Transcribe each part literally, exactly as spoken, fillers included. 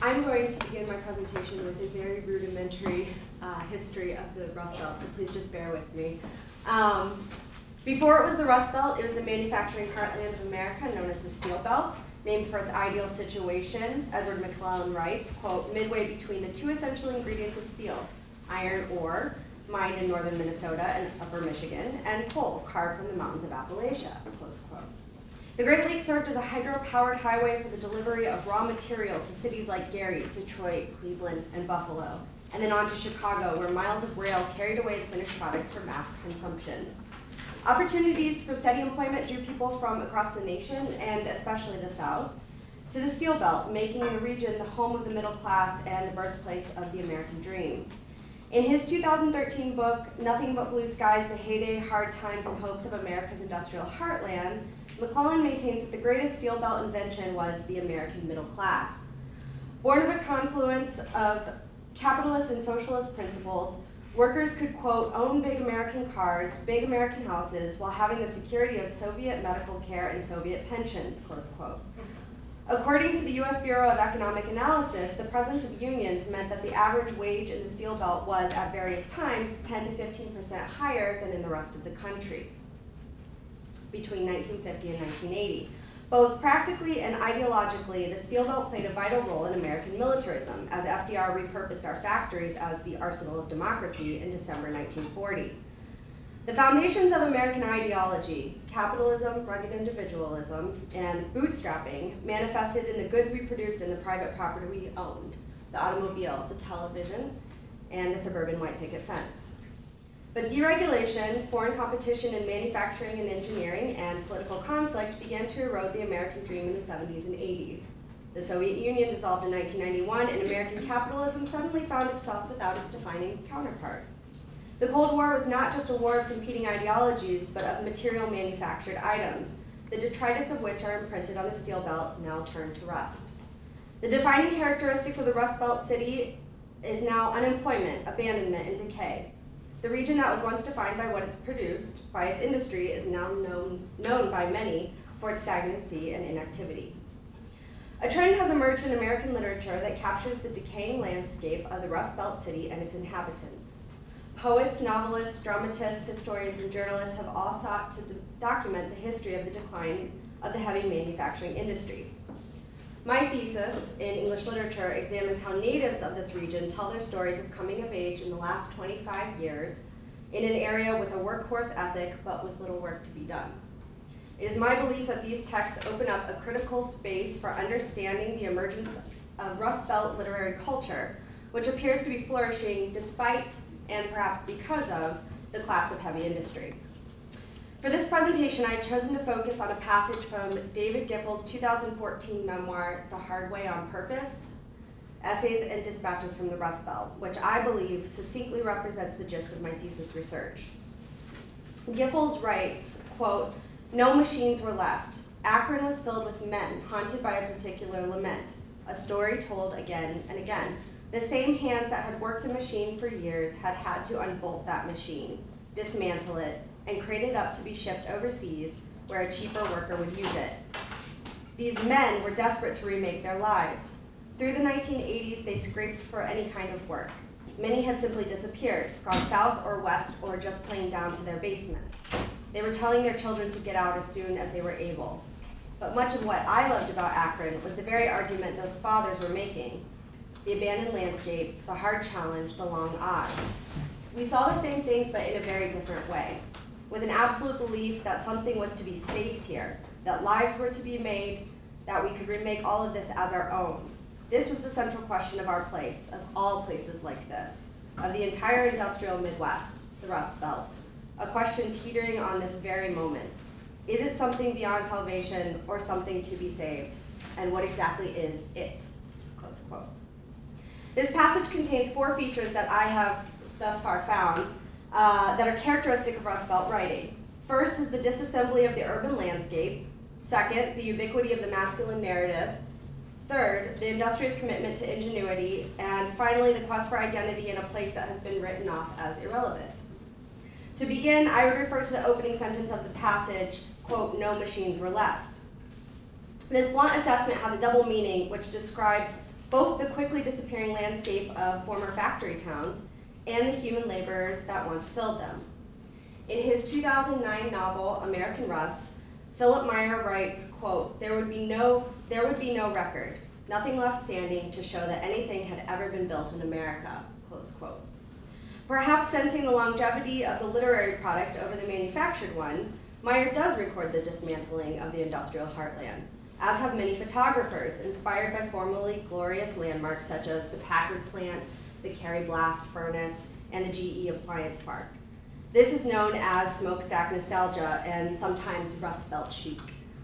I'm going to begin my presentation with a very rudimentary uh, history of the Rust Belt, so please just bear with me. Um, before it was the Rust Belt, it was the manufacturing heartland of America known as the Steel Belt, named for its ideal situation. Edward McClellan writes, quote, midway between the two essential ingredients of steel, iron ore, mined in northern Minnesota and upper Michigan, and coal, carved from the mountains of Appalachia, close quote. The Great Lakes served as a hydro-powered highway for the delivery of raw material to cities like Gary, Detroit, Cleveland, and Buffalo, and then on to Chicago, where miles of rail carried away the finished product for mass consumption. Opportunities for steady employment drew people from across the nation, and especially the South, to the Steel Belt, making the region the home of the middle class and the birthplace of the American dream. In his two thousand thirteen book, Nothing But Blue Skies, The Heyday, Hard Times, and Hopes of America's Industrial Heartland, McClellan maintains that the greatest Steel Belt invention was the American middle class. Born of a confluence of capitalist and socialist principles, workers could, quote, own big American cars, big American houses, while having the security of Soviet medical care and Soviet pensions, close quote. According to the U S Bureau of Economic Analysis, the presence of unions meant that the average wage in the Steel Belt was, at various times, ten to fifteen percent higher than in the rest of the country between nineteen fifty and nineteen eighty. Both practically and ideologically, the Steel Belt played a vital role in American militarism, as F D R repurposed our factories as the arsenal of democracy in December nineteen forty. The foundations of American ideology, capitalism, rugged individualism, and bootstrapping, manifested in the goods we produced and the private property we owned, the automobile, the television, and the suburban white picket fence. But deregulation, foreign competition in manufacturing and engineering, and political conflict began to erode the American dream in the seventies and eighties. The Soviet Union dissolved in nineteen ninety-one, and American capitalism suddenly found itself without its defining counterpart. The Cold War was not just a war of competing ideologies, but of material manufactured items, the detritus of which are imprinted on the Steel Belt, now turned to rust. The defining characteristics of the Rust Belt city is now unemployment, abandonment, and decay. The region that was once defined by what it's produced, by its industry, is now known, known by many for its stagnancy and inactivity. A trend has emerged in American literature that captures the decaying landscape of the Rust Belt city and its inhabitants. Poets, novelists, dramatists, historians, and journalists have all sought to document the history of the decline of the heavy manufacturing industry. My thesis in English literature examines how natives of this region tell their stories of coming of age in the last twenty-five years in an area with a workhorse ethic, but with little work to be done. It is my belief that these texts open up a critical space for understanding the emergence of Rust Belt literary culture, which appears to be flourishing despite and perhaps because of the collapse of heavy industry. For this presentation, I've chosen to focus on a passage from David Giffords' two thousand fourteen memoir, The Hard Way on Purpose, Essays and Dispatches from the Rust Belt, which I believe succinctly represents the gist of my thesis research. Giffords writes, quote, no machines were left. Akron was filled with men, haunted by a particular lament, a story told again and again. The same hands that had worked a machine for years had had to unbolt that machine, dismantle it, and crate it up to be shipped overseas where a cheaper worker would use it. These men were desperate to remake their lives. Through the nineteen eighties, they scraped for any kind of work. Many had simply disappeared, gone south or west, or just plain down to their basements. They were telling their children to get out as soon as they were able. But much of what I loved about Akron was the very argument those fathers were making. The abandoned landscape, the hard challenge, the long odds. We saw the same things, but in a very different way, with an absolute belief that something was to be saved here, that lives were to be made, that we could remake all of this as our own. This was the central question of our place, of all places like this, of the entire industrial Midwest, the Rust Belt, a question teetering on this very moment. Is it something beyond salvation or something to be saved? And what exactly is it? Close quote. This passage contains four features that I have thus far found uh, that are characteristic of Rust Belt writing. First is the disassembly of the urban landscape. Second, the ubiquity of the masculine narrative. Third, the industrious commitment to ingenuity. And finally, the quest for identity in a place that has been written off as irrelevant. To begin, I would refer to the opening sentence of the passage, quote, no machines were left. This blunt assessment has a double meaning which describes both the quickly disappearing landscape of former factory towns and the human laborers that once filled them. In his two thousand nine novel, American Rust, Philip Meyer writes, quote, there would be no, there would be no record, nothing left standing to show that anything had ever been built in America, close quote. Perhaps sensing the longevity of the literary product over the manufactured one, Meyer does record the dismantling of the industrial heartland, as have many photographers inspired by formerly glorious landmarks such as the Packard plant, the Cary Blast furnace, and the G E appliance park. This is known as smokestack nostalgia and sometimes Rust Belt chic.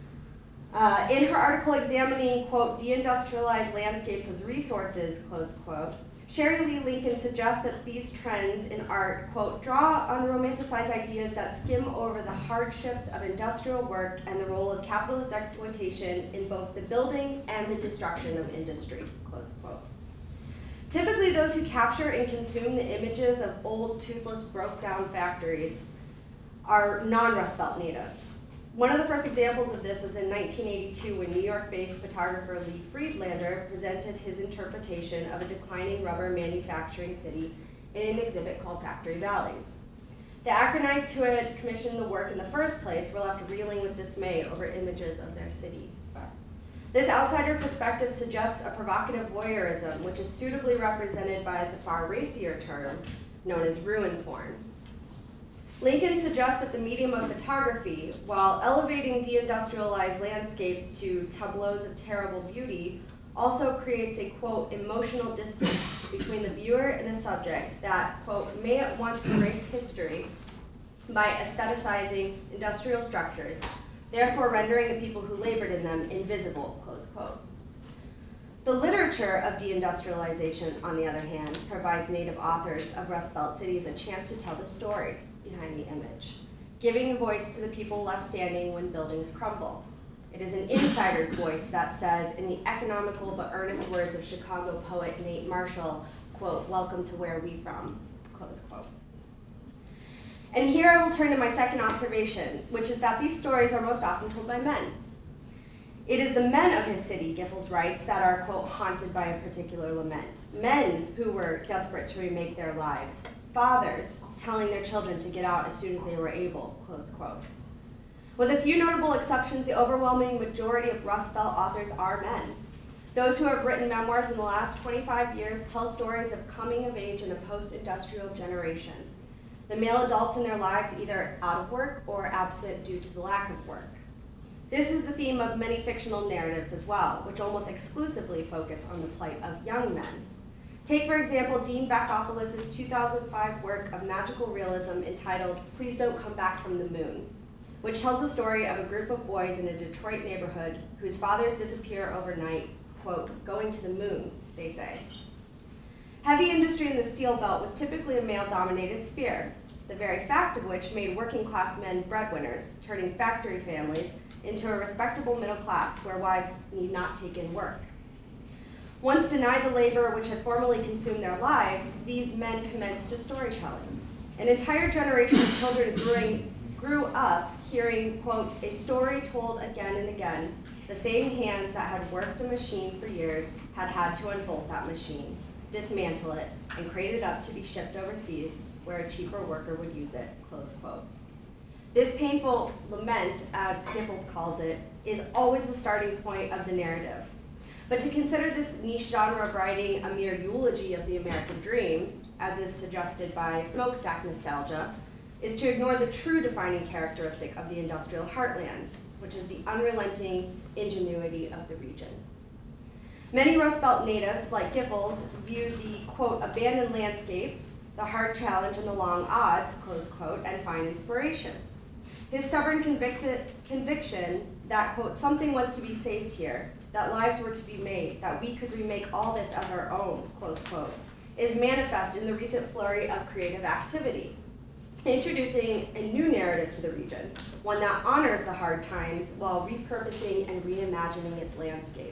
Uh, in her article examining, quote, deindustrialized landscapes as resources, close quote, Sherry Lee Lincoln suggests that these trends in art, quote, draw on romanticized ideas that skim over the hardships of industrial work and the role of capitalist exploitation in both the building and the destruction of industry, close quote. Typically, those who capture and consume the images of old, toothless, broke-down factories are non-Rust Belt natives. One of the first examples of this was in nineteen eighty-two when New York-based photographer Lee Friedlander presented his interpretation of a declining rubber manufacturing city in an exhibit called Factory Valleys. The Akronites who had commissioned the work in the first place were left reeling with dismay over images of their city. This outsider perspective suggests a provocative voyeurism, which is suitably represented by the far racier term known as ruin porn. Lincoln suggests that the medium of photography, while elevating deindustrialized landscapes to tableaus of terrible beauty, also creates a, quote, emotional distance between the viewer and the subject that, quote, may at once erase history by aestheticizing industrial structures, therefore rendering the people who labored in them invisible, close quote. The literature of deindustrialization, on the other hand, provides native authors of Rust Belt cities a chance to tell the story behind the image, giving a voice to the people left standing when buildings crumble. It is an insider's voice that says, in the economical but earnest words of Chicago poet Nate Marshall, quote, welcome to where we from, close quote. And here I will turn to my second observation, which is that these stories are most often told by men. It is the men of his city, Giffords writes, that are, quote, haunted by a particular lament. Men who were desperate to remake their lives. Fathers telling their children to get out as soon as they were able, close quote. With a few notable exceptions, the overwhelming majority of Rust Belt authors are men. Those who have written memoirs in the last twenty-five years tell stories of coming of age in a post-industrial generation. The male adults in their lives either out of work or absent due to the lack of work. This is the theme of many fictional narratives as well, which almost exclusively focus on the plight of young men. Take, for example, Dean Bacopoulos' two thousand five work of magical realism entitled Please Don't Come Back from the Moon, which tells the story of a group of boys in a Detroit neighborhood whose fathers disappear overnight, quote, going to the moon, they say. Heavy industry in the Steel Belt was typically a male-dominated sphere, the very fact of which made working-class men breadwinners, turning factory families into a respectable middle class where wives need not take in work. Once denied the labor which had formerly consumed their lives, these men commenced to storytelling. An entire generation of children growing, grew up hearing, quote, a story told again and again. The same hands that had worked a machine for years had had to unbolt that machine, dismantle it, and crate it up to be shipped overseas where a cheaper worker would use it, close quote. This painful lament, as Giffords calls it, is always the starting point of the narrative. But to consider this niche genre of writing a mere eulogy of the American dream, as is suggested by smokestack nostalgia, is to ignore the true defining characteristic of the industrial heartland, which is the unrelenting ingenuity of the region. Many Rust Belt natives, like Giffords, view the, quote, abandoned landscape, the hard challenge and the long odds, close quote, and find inspiration. His stubborn convicted, conviction that, quote, something was to be saved here, that lives were to be made, that we could remake all this as our own, close quote, is manifest in the recent flurry of creative activity, introducing a new narrative to the region, one that honors the hard times while repurposing and reimagining its landscape.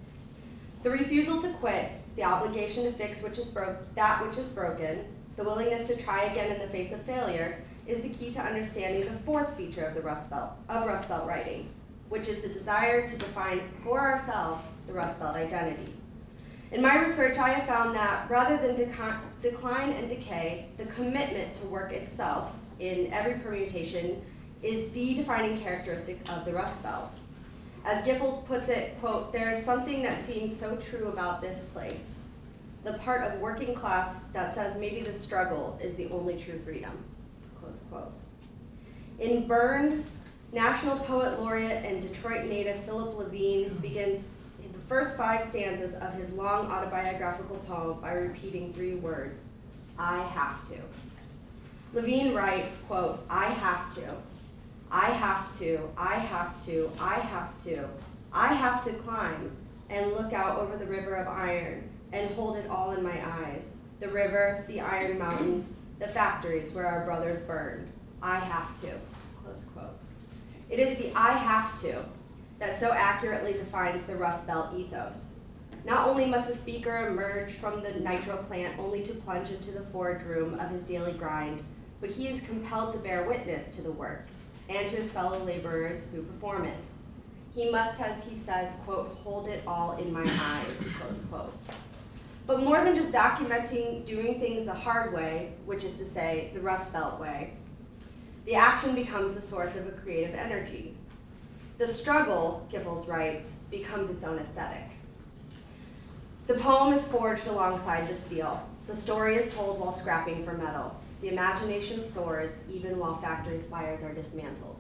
The refusal to quit, the obligation to fix which is bro- that which is broken, the willingness to try again in the face of failure, is the key to understanding the fourth feature of the Rust Belt, of Rust Belt writing, which is the desire to define for ourselves the Rust Belt identity. In my research, I have found that rather than decline and decay, the commitment to work itself in every permutation is the defining characteristic of the Rust Belt. As Giffords puts it, quote, "There is something that seems so true about this place, the part of working class that says maybe the struggle is the only true freedom," close quote. In Burned, National Poet Laureate and Detroit native Philip Levine begins the first five stanzas of his long autobiographical poem by repeating three words, "I have to." Levine writes, quote, "I have to. I have to, I have to, I have to, I have to climb and look out over the river of iron and hold it all in my eyes. The river, the iron mountains, the factories where our brothers burned. I have to," close quote. It is the "I have to" that so accurately defines the Rust Belt ethos. Not only must the speaker emerge from the nitro plant only to plunge into the forge room of his daily grind, but he is compelled to bear witness to the work and to his fellow laborers who perform it. He must, as he says, quote, "hold it all in my eyes," close quote. But more than just documenting doing things the hard way, which is to say, the Rust Belt way, the action becomes the source of a creative energy. The struggle, Giffords writes, becomes its own aesthetic. The poem is forged alongside the steel. The story is told while scrapping for metal. The imagination soars even while factory spires are dismantled.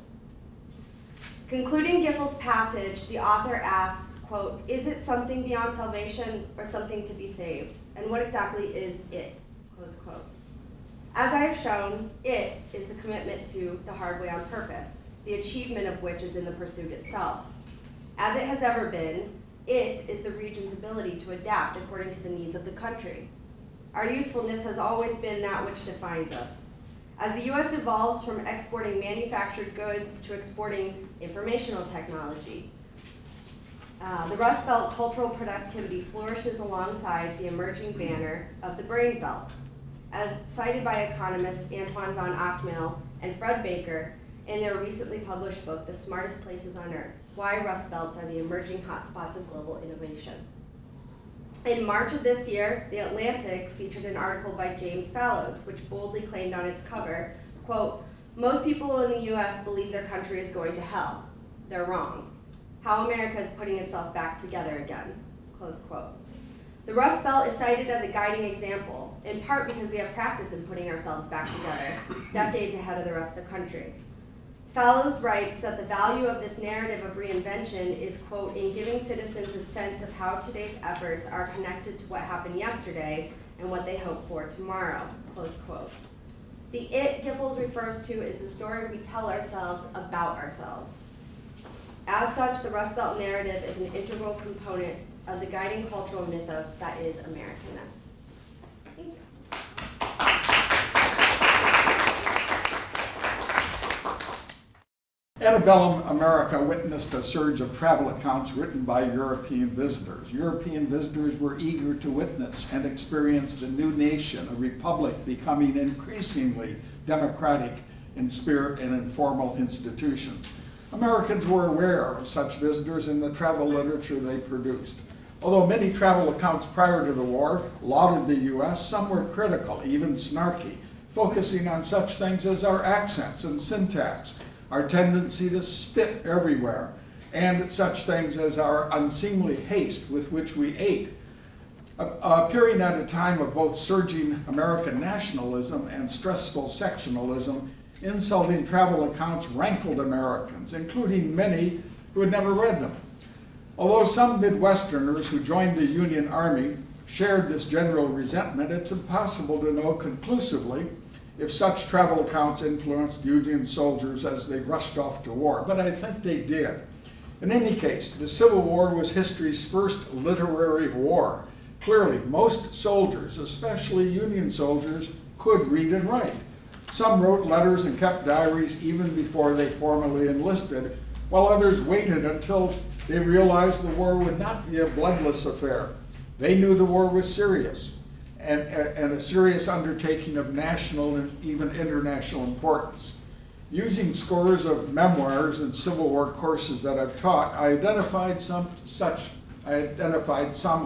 Concluding Giffords' passage, the author asks, quote, "Is it something beyond salvation or something to be saved? And what exactly is it?" Close quote. As I have shown, it is the commitment to the hard way on purpose, the achievement of which is in the pursuit itself. As it has ever been, it is the region's ability to adapt according to the needs of the country. Our usefulness has always been that which defines us. As the U S evolves from exporting manufactured goods to exporting informational technology, uh, the Rust Belt cultural productivity flourishes alongside the emerging banner of the Brain Belt. As cited by economists Antoine von Ockmel and Fred Baker in their recently published book, The Smartest Places on Earth, Why Rust Belts Are the Emerging Hotspots of Global Innovation. In March of this year, The Atlantic featured an article by James Fallows, which boldly claimed on its cover, quote, "Most people in the U S believe their country is going to hell. They're wrong. How America is putting itself back together again," close quote. The Rust Belt is cited as a guiding example, in part because we have practice in putting ourselves back together, decades ahead of the rest of the country. Fallows writes that the value of this narrative of reinvention is, quote, "in giving citizens a sense of how today's efforts are connected to what happened yesterday and what they hope for tomorrow," close quote. The "it" Giffords refers to is the story we tell ourselves about ourselves. As such, the Rust Belt narrative is an integral component of the guiding cultural mythos that is Americanness. Thank you. Antebellum America witnessed a surge of travel accounts written by European visitors. European visitors were eager to witness and experience the new nation, a republic becoming increasingly democratic in spirit and in formal institutions. Americans were aware of such visitors in the travel literature they produced. Although many travel accounts prior to the war lauded the U S, some were critical, even snarky, focusing on such things as our accents and syntax, our tendency to spit everywhere, and such things as our unseemly haste with which we ate. Appearing at a time of both surging American nationalism and stressful sectionalism, insulting travel accounts rankled Americans, including many who had never read them. Although some Midwesterners who joined the Union Army shared this general resentment, it's impossible to know conclusively if such travel accounts influenced Union soldiers as they rushed off to war, but I think they did. In any case, the Civil War was history's first literary war. Clearly, most soldiers, especially Union soldiers, could read and write. Some wrote letters and kept diaries even before they formally enlisted, while others waited until they realized the war would not be a bloodless affair. They knew the war was serious, and, and a serious undertaking of national and even international importance. Using scores of memoirs and Civil War courses that I've taught, I identified some such, I identified some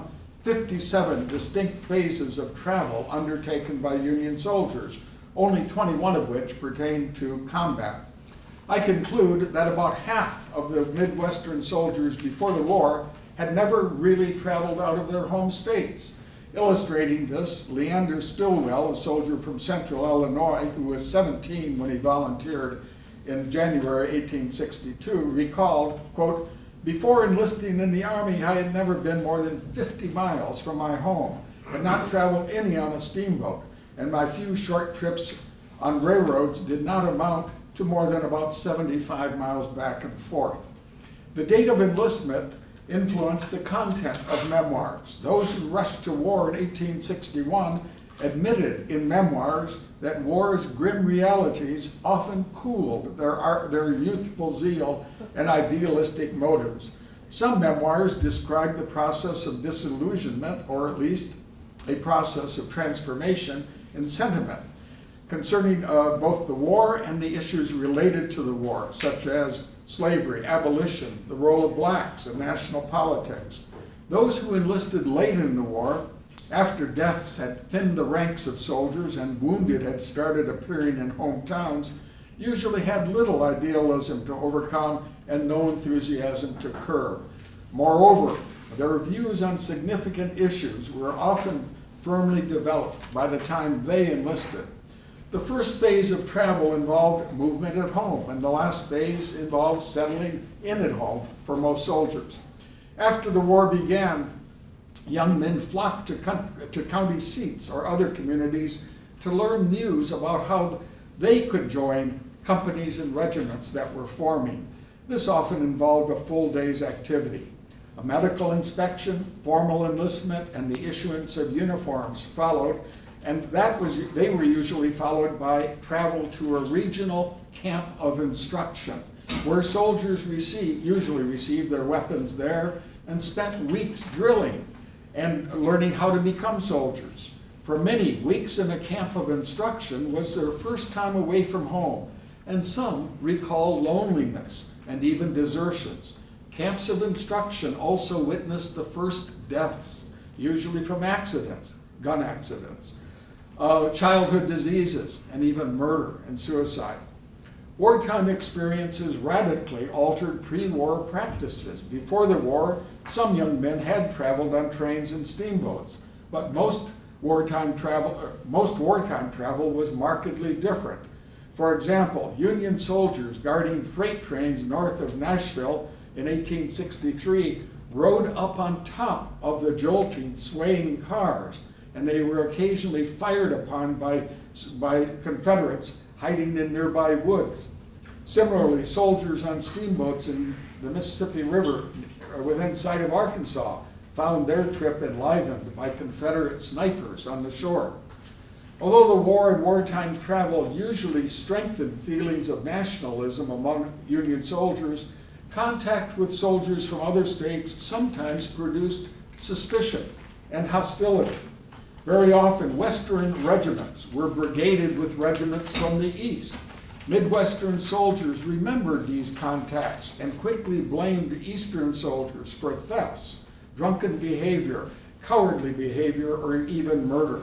fifty-seven distinct phases of travel undertaken by Union soldiers, only twenty-one of which pertain to combat. I conclude that about half of the Midwestern soldiers before the war had never really traveled out of their home states. Illustrating this, Leander Stillwell, a soldier from central Illinois who was seventeen when he volunteered in January eighteen sixty-two, recalled, quote, "Before enlisting in the Army, I had never been more than fifty miles from my home, had not traveled any on a steamboat, and my few short trips on railroads did not amount to more than about seventy-five miles back and forth." The date of enlistment influenced the content of memoirs. Those who rushed to war in eighteen sixty-one admitted in memoirs that war's grim realities often cooled their, art, their youthful zeal and idealistic motives. Some memoirs describe the process of disillusionment, or at least a process of transformation in sentiment, concerning uh, both the war and the issues related to the war, such as slavery, abolition, the role of blacks in national politics. Those who enlisted late in the war, after deaths had thinned the ranks of soldiers and wounded had started appearing in hometowns, usually had little idealism to overcome and no enthusiasm to curb. Moreover, their views on significant issues were often firmly developed by the time they enlisted. The first phase of travel involved movement at home, and the last phase involved settling in at home for most soldiers. After the war began, young men flocked to, to county seats or other communities to learn news about how they could join companies and regiments that were forming. This often involved a full day's activity. A medical inspection, formal enlistment, and the issuance of uniforms followed, and that was, they were usually followed by travel to a regional camp of instruction, where soldiers receive, usually received their weapons there and spent weeks drilling and learning how to become soldiers. For many, weeks in a camp of instruction was their first time away from home, and some recall loneliness and even desertions. Camps of instruction also witnessed the first deaths, usually from accidents, gun accidents, uh, childhood diseases, and even murder and suicide. Wartime experiences radically altered pre-war practices. Before the war, some young men had traveled on trains and steamboats, but most wartime travel, most wartime travel was markedly different. For example, Union soldiers guarding freight trains north of Nashville in eighteen sixty-three rode up on top of the jolting, swaying cars, and they were occasionally fired upon by, by Confederates hiding in nearby woods. Similarly, soldiers on steamboats in the Mississippi River within sight of Arkansas found their trip enlivened by Confederate snipers on the shore. Although the war and wartime travel usually strengthened feelings of nationalism among Union soldiers, contact with soldiers from other states sometimes produced suspicion and hostility. Very often, Western regiments were brigaded with regiments from the East. Midwestern soldiers remembered these contacts and quickly blamed Eastern soldiers for thefts, drunken behavior, cowardly behavior, or even murder.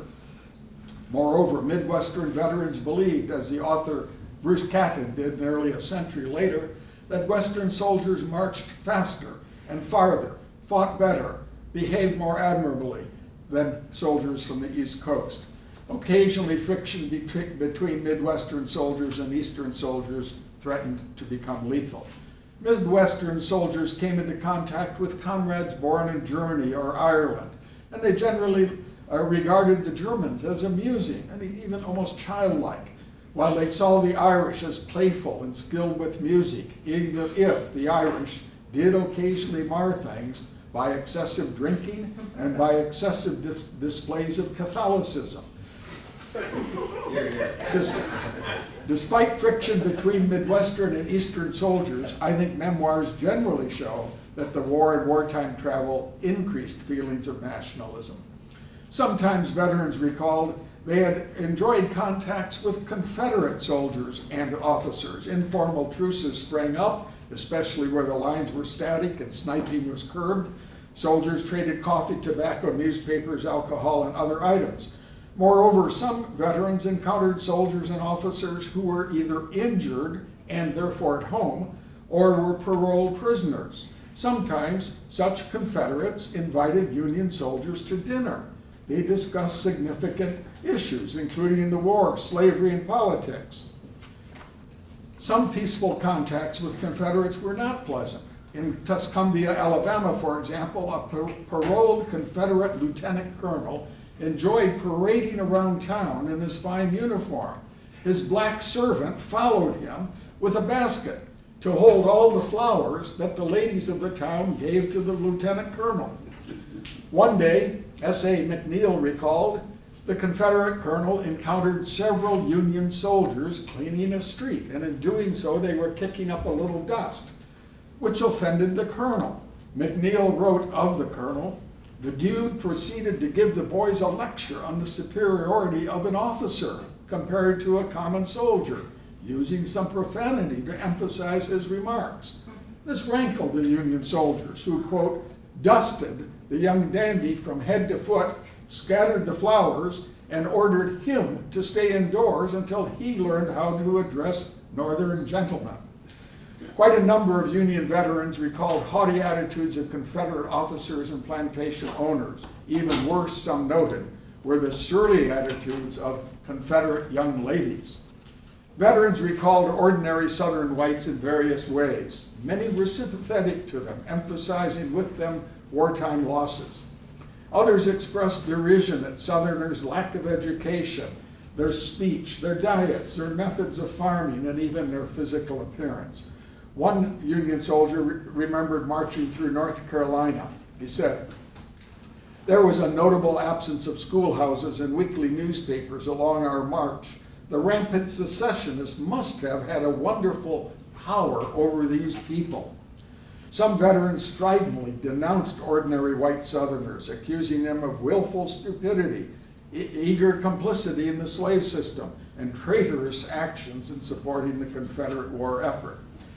Moreover, Midwestern veterans believed, as the author Bruce Catton did nearly a century later, that Western soldiers marched faster and farther, fought better, behaved more admirably than soldiers from the East Coast. Occasionally, friction between Midwestern soldiers and Eastern soldiers threatened to become lethal. Midwestern soldiers came into contact with comrades born in Germany or Ireland, and they generally uh, regarded the Germans as amusing and even almost childlike, while they saw the Irish as playful and skilled with music, even if the Irish did occasionally mar things by excessive drinking and by excessive dis displays of Catholicism. Des Despite friction between Midwestern and Eastern soldiers, I think memoirs generally show that the war and wartime travel increased feelings of nationalism. Sometimes veterans recalled they had enjoyed contacts with Confederate soldiers and officers. Informal truces sprang up, especially where the lines were static and sniping was curbed. Soldiers traded coffee, tobacco, newspapers, alcohol, and other items. Moreover, some veterans encountered soldiers and officers who were either injured and therefore at home, or were paroled prisoners. Sometimes such Confederates invited Union soldiers to dinner. They discussed significant issues, including the war, slavery, and politics. Some peaceful contacts with Confederates were not pleasant. In Tuscumbia, Alabama, for example, a par paroled Confederate lieutenant colonel enjoyed parading around town in his fine uniform. His black servant followed him with a basket to hold all the flowers that the ladies of the town gave to the lieutenant colonel. One day, S A McNeil recalled, the Confederate colonel encountered several Union soldiers cleaning a street, and in doing so, they were kicking up a little dust, which offended the colonel. McNeil wrote of the colonel, the dude proceeded to give the boys a lecture on the superiority of an officer compared to a common soldier, using some profanity to emphasize his remarks. This rankled the Union soldiers who, quote, dusted the young dandy from head to foot, scattered the flowers, and ordered him to stay indoors until he learned how to address Northern gentlemen. Quite a number of Union veterans recalled haughty attitudes of Confederate officers and plantation owners. Even worse, some noted, were the surly attitudes of Confederate young ladies. Veterans recalled ordinary Southern whites in various ways. Many were sympathetic to them, emphasizing with them wartime losses. Others expressed derision at Southerners' lack of education, their speech, their diets, their methods of farming, and even their physical appearance. One Union soldier re remembered marching through North Carolina. He said, there was a notable absence of schoolhouses and weekly newspapers along our march. The rampant secessionists must have had a wonderful power over these people. Some veterans stridently denounced ordinary white Southerners, accusing them of willful stupidity, e eager complicity in the slave system, and traitorous actions in supporting the Confederate war effort.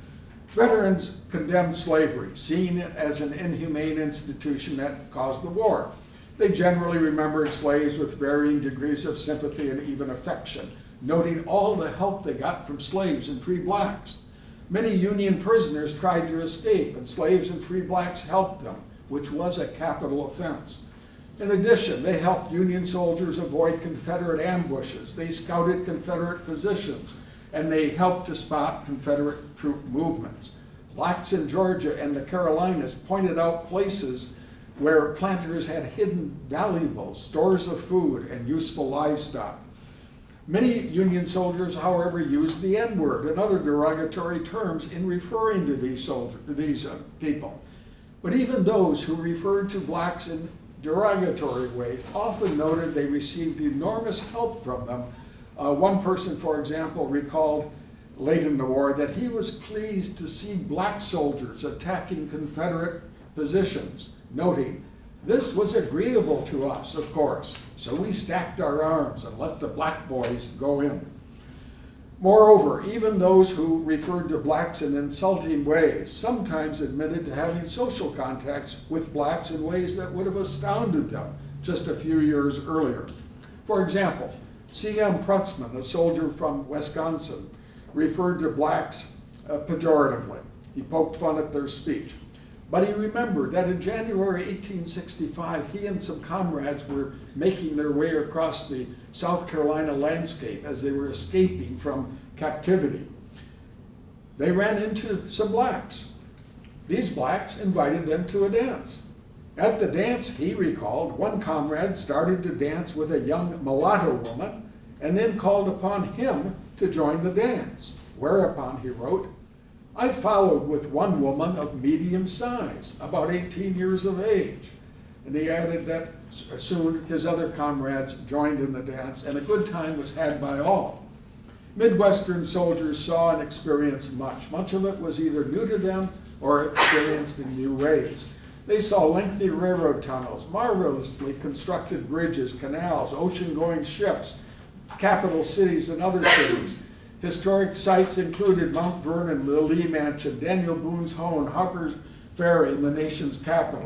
Veterans condemned slavery, seeing it as an inhumane institution that caused the war. They generally remembered slaves with varying degrees of sympathy and even affection, noting all the help they got from slaves and free blacks. Many Union prisoners tried to escape, and slaves and free blacks helped them, which was a capital offense. In addition, they helped Union soldiers avoid Confederate ambushes. They scouted Confederate positions, and they helped to spot Confederate troop movements. Blacks in Georgia and the Carolinas pointed out places where planters had hidden valuables, stores of food, and useful livestock. Many Union soldiers, however, used the N-word and other derogatory terms in referring to these, soldiers, these uh, people. But even those who referred to blacks in derogatory ways often noted they received enormous help from them. Uh, one person, for example, recalled late in the war that he was pleased to see black soldiers attacking Confederate positions, noting, this was agreeable to us, of course, so we stacked our arms and let the black boys go in. Moreover, even those who referred to blacks in insulting ways sometimes admitted to having social contacts with blacks in ways that would have astounded them just a few years earlier. For example, C M Prutzman, a soldier from Wisconsin, referred to blacks uh, pejoratively. He poked fun at their speech. But he remembered that in January eighteen sixty-five, he and some comrades were making their way across the South Carolina landscape as they were escaping from captivity. They ran into some blacks. These blacks invited them to a dance. At the dance, he recalled, one comrade started to dance with a young mulatto woman and then called upon him to join the dance. Whereupon he wrote, I followed with one woman of medium size, about eighteen years of age. And he added that soon his other comrades joined in the dance, and a good time was had by all. Midwestern soldiers saw and experienced much. Much of it was either new to them or experienced in new ways. They saw lengthy railroad tunnels, marvelously constructed bridges, canals, ocean-going ships, capital cities and other cities. Historic sites included Mount Vernon, the Lee Mansion, Daniel Boone's home, Harper's Ferry, and the nation's capital.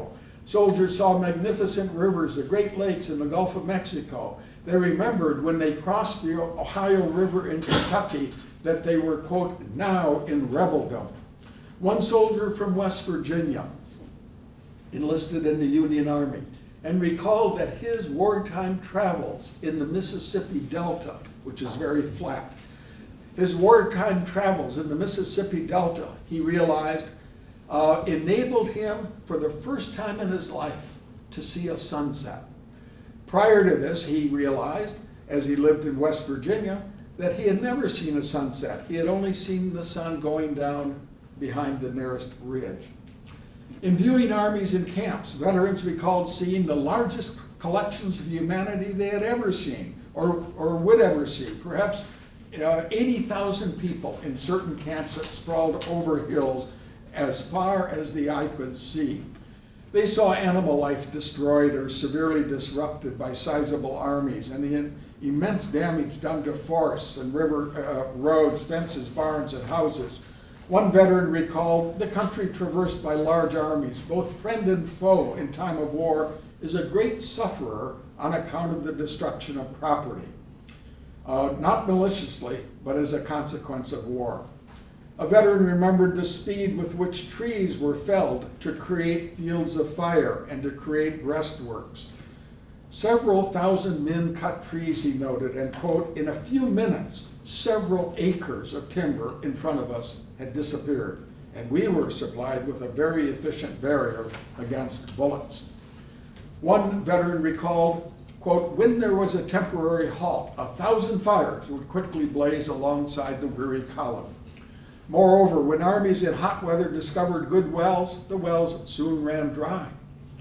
Soldiers saw magnificent rivers, the Great Lakes and the Gulf of Mexico. They remembered when they crossed the Ohio River in Kentucky that they were, quote, now in rebeldom. One soldier from West Virginia enlisted in the Union Army and recalled that his wartime travels in the Mississippi Delta, which is very flat, his wartime travels in the Mississippi Delta, he realized, uh, enabled him for the first time in his life to see a sunset. Prior to this, he realized, as he lived in West Virginia, that he had never seen a sunset. He had only seen the sun going down behind the nearest ridge. In viewing armies in camps, veterans recalled seeing the largest collections of humanity they had ever seen or, or would ever see. Perhaps uh, eighty thousand people in certain camps that sprawled over hills as far as the eye could see. They saw animal life destroyed or severely disrupted by sizable armies and the immense damage done to forests and river uh, roads, fences, barns, and houses. One veteran recalled, the country traversed by large armies, both friend and foe in time of war, is a great sufferer on account of the destruction of property. Uh, not maliciously, but as a consequence of war. A veteran remembered the speed with which trees were felled to create fields of fire and to create breastworks. Several thousand men cut trees, he noted, and, quote, in a few minutes, several acres of timber in front of us had disappeared, and we were supplied with a very efficient barrier against bullets. One veteran recalled, quote, when there was a temporary halt, a thousand fires would quickly blaze alongside the weary column. Moreover, when armies in hot weather discovered good wells, the wells soon ran dry.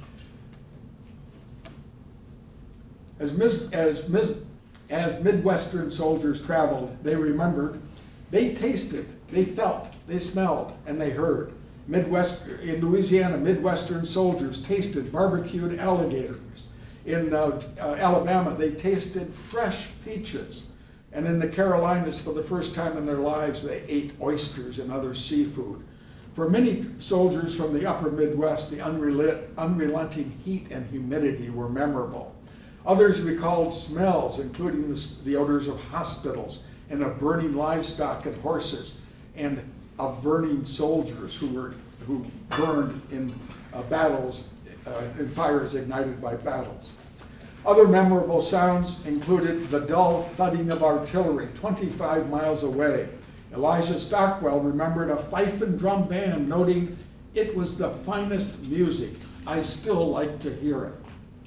As, mis as, mis as Midwestern soldiers traveled, they remembered, they tasted, they felt, they smelled, and they heard. Midwest, in Louisiana, Midwestern soldiers tasted barbecued alligators. In uh, uh, Alabama, they tasted fresh peaches. And in the Carolinas, for the first time in their lives, they ate oysters and other seafood. For many soldiers from the upper Midwest, the unrel unrelenting heat and humidity were memorable. Others recalled smells, including the, the odors of hospitals and of burning livestock and horses, and of burning soldiers who were who burned in uh, battles, uh, in fires ignited by battles. Other memorable sounds included the dull thudding of artillery twenty-five miles away. Elijah Stockwell remembered a fife and drum band, noting, it was the finest music. I still like to hear it.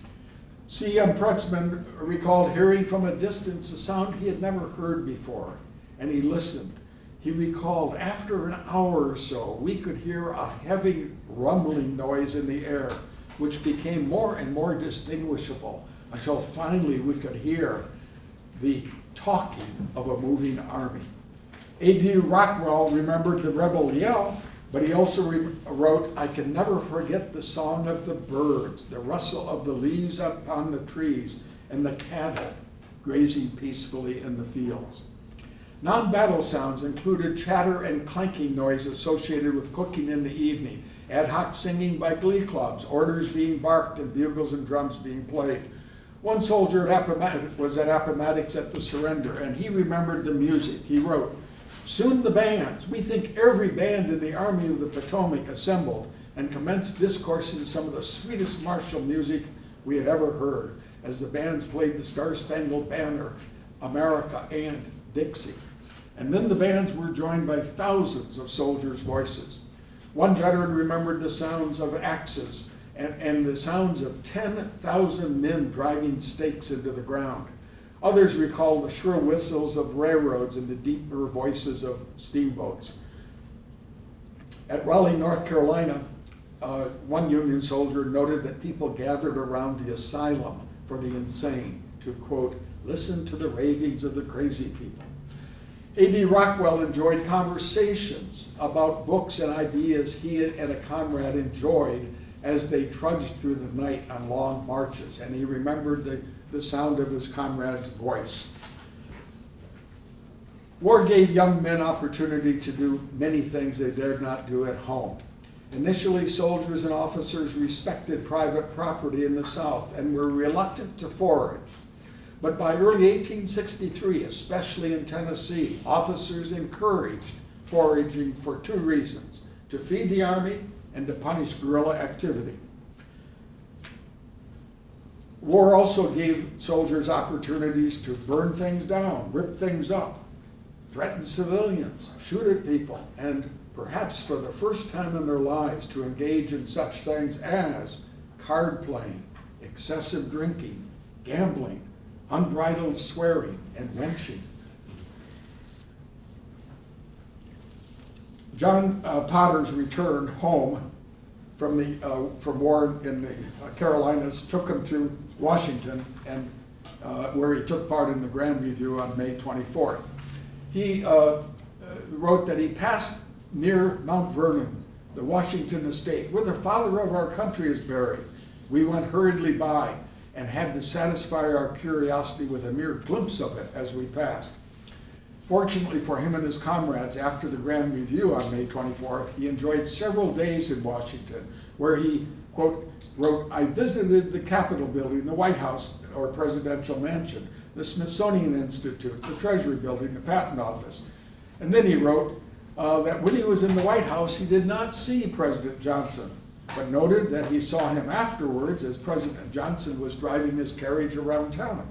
C M Prutzman recalled hearing from a distance a sound he had never heard before, and he listened. He recalled after an hour or so, we could hear a heavy rumbling noise in the air, which became more and more distinguishable until finally we could hear the talking of a moving army. A D Rockwell remembered the rebel yell, but he also wrote, I can never forget the song of the birds, the rustle of the leaves upon the trees, and the cattle grazing peacefully in the fields. Non-battle sounds included chatter and clanking noise associated with cooking in the evening, ad hoc singing by glee clubs, orders being barked, and bugles and drums being played. One soldier at Appomattox was at Appomattox at the surrender, and he remembered the music. He wrote, soon the bands, we think every band in the Army of the Potomac assembled and commenced discoursing some of the sweetest martial music we had ever heard, as the bands played the Star-Spangled Banner, America, and Dixie. And then the bands were joined by thousands of soldiers' voices. One veteran remembered the sounds of axes and, and the sounds of ten thousand men driving stakes into the ground. Others recalled the shrill whistles of railroads and the deeper voices of steamboats. At Raleigh, North Carolina, uh, one Union soldier noted that people gathered around the asylum for the insane to, quote, listen to the ravings of the crazy people. A D Rockwell enjoyed conversations about books and ideas he and a comrade enjoyed as they trudged through the night on long marches, and he remembered the, the sound of his comrade's voice. War gave young men opportunity to do many things they dared not do at home. Initially, soldiers and officers respected private property in the South and were reluctant to forage. But by early eighteen sixty-three, especially in Tennessee, officers encouraged foraging for two reasons: to feed the army and to punish guerrilla activity. War also gave soldiers opportunities to burn things down, rip things up, threaten civilians, shoot at people, and perhaps for the first time in their lives to engage in such things as card playing, excessive drinking, gambling, unbridled swearing, and lynching. John uh, Potter's return home from the uh, from war in the uh, Carolinas took him through Washington, and uh, where he took part in the Grand Review on May twenty-fourth. He uh, wrote that he passed near Mount Vernon, the Washington estate, where the father of our country is buried. We went hurriedly by and had to satisfy our curiosity with a mere glimpse of it as we passed. Fortunately for him and his comrades, after the Grand Review on May twenty-fourth, he enjoyed several days in Washington, where he, quote, wrote, "I visited the Capitol building, the White House or Presidential Mansion, the Smithsonian Institute, the Treasury Building, the Patent Office." And then he wrote uh, that when he was in the White House, he did not see President Johnson, but noted that he saw him afterwards as President Johnson was driving his carriage around town.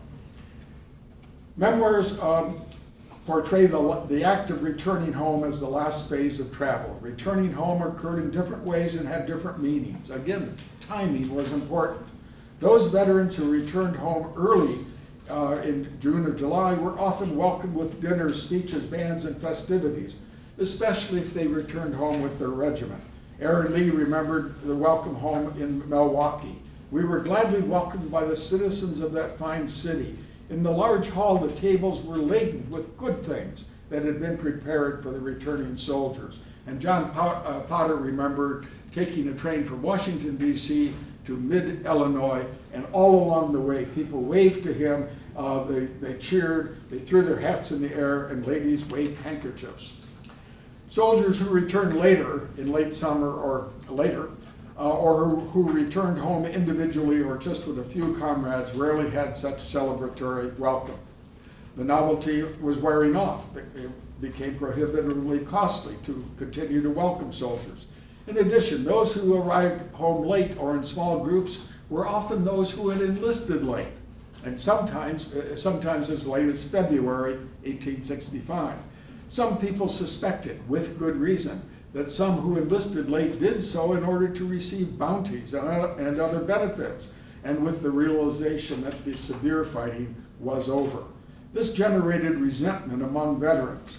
Memoirs um, portray the, the act of returning home as the last phase of travel. Returning home occurred in different ways and had different meanings. Again, timing was important. Those veterans who returned home early uh, in June or July were often welcomed with dinners, speeches, bands, and festivities, especially if they returned home with their regiment. Aaron Lee remembered the welcome home in Milwaukee. "We were gladly welcomed by the citizens of that fine city. In the large hall, the tables were laden with good things that had been prepared for the returning soldiers." And John Potter remembered taking a train from Washington, D C to mid-Illinois, and all along the way, people waved to him, uh, they, they cheered, they threw their hats in the air, and ladies waved handkerchiefs. Soldiers who returned later, in late summer or later, uh, or who, who returned home individually or just with a few comrades, rarely had such celebratory welcome. The novelty was wearing off. It became prohibitively costly to continue to welcome soldiers. In addition, those who arrived home late or in small groups were often those who had enlisted late, and sometimes, uh, sometimes as late as February eighteen sixty-five. Some people suspected, with good reason, that some who enlisted late did so in order to receive bounties and, uh, and other benefits, and with the realization that the severe fighting was over. This generated resentment among veterans.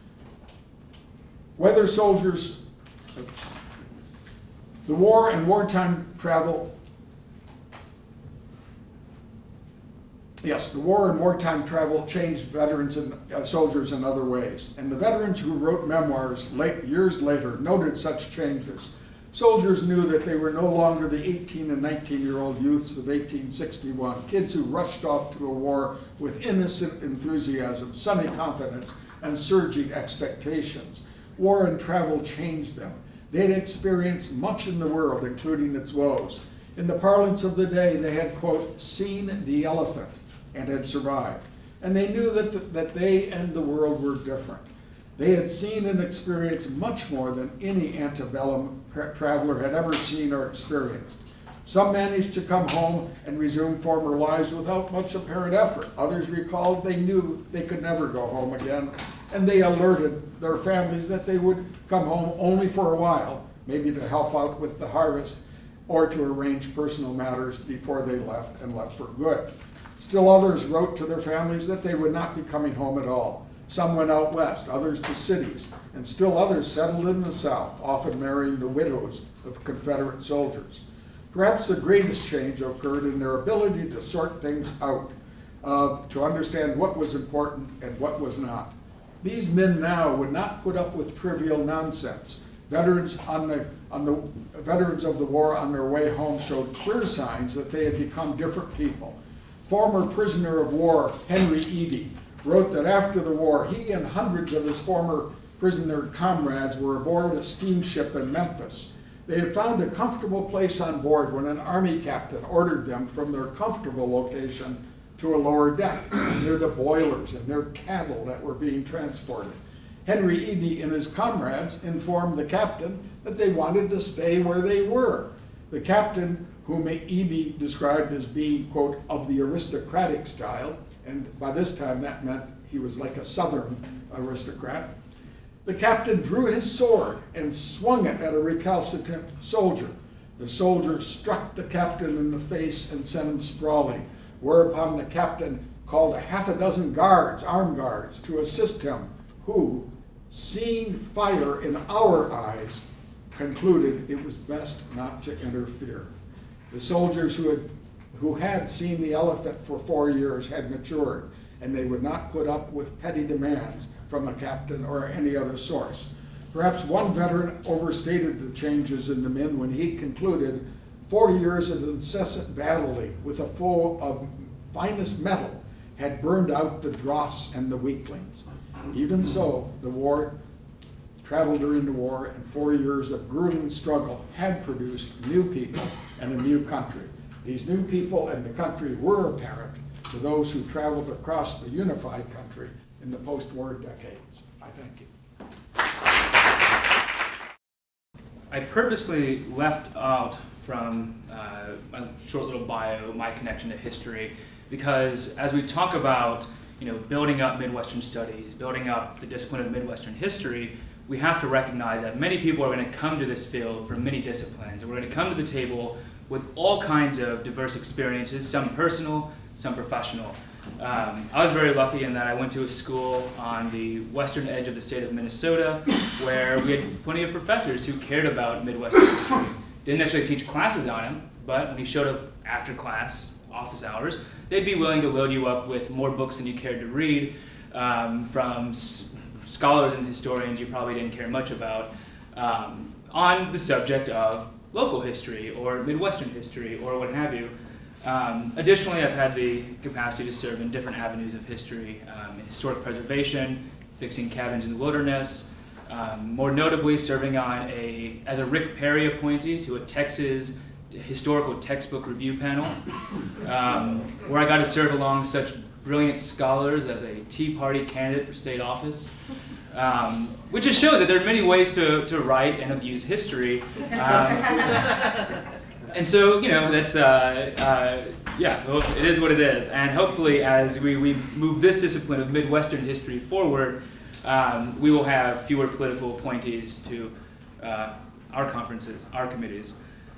Whether soldiers, oops, the war and wartime travel, yes, the war and wartime travel changed veterans and uh, soldiers in other ways. And the veterans who wrote memoirs late, years later noted such changes. Soldiers knew that they were no longer the eighteen and nineteen-year-old youths of eighteen sixty-one, kids who rushed off to a war with innocent enthusiasm, sunny confidence, and surging expectations. War and travel changed them. They had experienced much in the world, including its woes. In the parlance of the day, they had, quote, seen the elephant and had survived. And they knew that, the, that they and the world were different. They had seen and experienced much more than any antebellum traveler had ever seen or experienced. Some managed to come home and resume former lives without much apparent effort. Others recalled they knew they could never go home again, and they alerted their families that they would come home only for a while, maybe to help out with the harvest or to arrange personal matters before they left and left for good. Still others wrote to their families that they would not be coming home at all. Some went out west, others to cities, and still others settled in the South, often marrying the widows of Confederate soldiers. Perhaps the greatest change occurred in their ability to sort things out, uh, to understand what was important and what was not. These men now would not put up with trivial nonsense. Veterans, on the, on the, veterans of the war on their way home showed clear signs that they had become different people. Former prisoner of war Henry Edie wrote that after the war, he and hundreds of his former prisoner comrades were aboard a steamship in Memphis. They had found a comfortable place on board when an army captain ordered them from their comfortable location to a lower deck near the boilers and their cattle that were being transported. Henry Eby and his comrades informed the captain that they wanted to stay where they were. The captain, whom Eby described as being, quote, of the aristocratic style, and by this time that meant he was like a southern aristocrat, the captain drew his sword and swung it at a recalcitrant soldier. The soldier struck the captain in the face and sent him sprawling, whereupon the captain called a half a dozen guards, armed guards, to assist him, who, seeing fire in our eyes, concluded it was best not to interfere. The soldiers who had, who had seen the elephant for four years had matured, and they would not put up with petty demands from a captain or any other source. Perhaps one veteran overstated the changes in the men when he concluded four years of incessant battling with a foe of finest metal had burned out the dross and the weaklings. Even so, the war, travel during the war, and four years of grueling struggle had produced new people and a new country. These new people and the country were apparent to those who traveled across the unified country in the post-war decades. I thank you. I purposely left out from uh, a short little bio my connection to history because as we talk about you know, building up Midwestern studies, building up the discipline of Midwestern history, we have to recognize that many people are going to come to this field from many disciplines. And we're going to come to the table with all kinds of diverse experiences, some personal, some professional. Um, I was very lucky in that I went to a school on the western edge of the state of Minnesota where we had plenty of professors who cared about Midwestern history. Didn't necessarily teach classes on it, but when you showed up after class, office hours, they'd be willing to load you up with more books than you cared to read um, from s scholars and historians you probably didn't care much about um, on the subject of local history or Midwestern history or what have you. Um, additionally, I've had the capacity to serve in different avenues of history, um, historic preservation, fixing cabins in the wilderness, um, more notably serving on a, as a Rick Perry appointee to a Texas historical textbook review panel, um, where I got to serve along such brilliant scholars as a Tea Party candidate for state office, um, which just shows that there are many ways to, to write and abuse history. Um, and so, you know, that's, uh, uh, yeah, it is what it is. And hopefully as we, we move this discipline of Midwestern history forward, um, we will have fewer political appointees to uh, our conferences, our committees.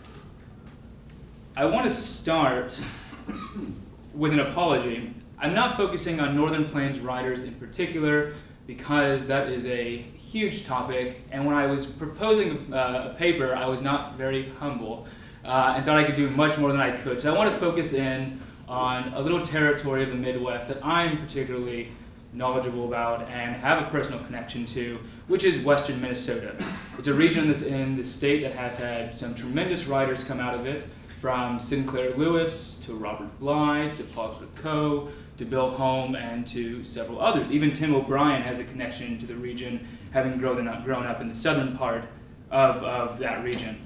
I want to start with an apology. I'm not focusing on Northern Plains writers in particular because that is a huge topic, and when I was proposing uh, a paper, I was not very humble uh, and thought I could do much more than I could. So I want to focus in on a little territory of the Midwest that I'm particularly knowledgeable about and have a personal connection to, which is Western Minnesota. It's a region in, this, in the state that has had some tremendous writers come out of it, from Sinclair Lewis to Robert Bly to Paul Coe to Bill Holm and to several others. Even Tim O'Brien has a connection to the region, having grown up, grown up in the southern part of, of that region.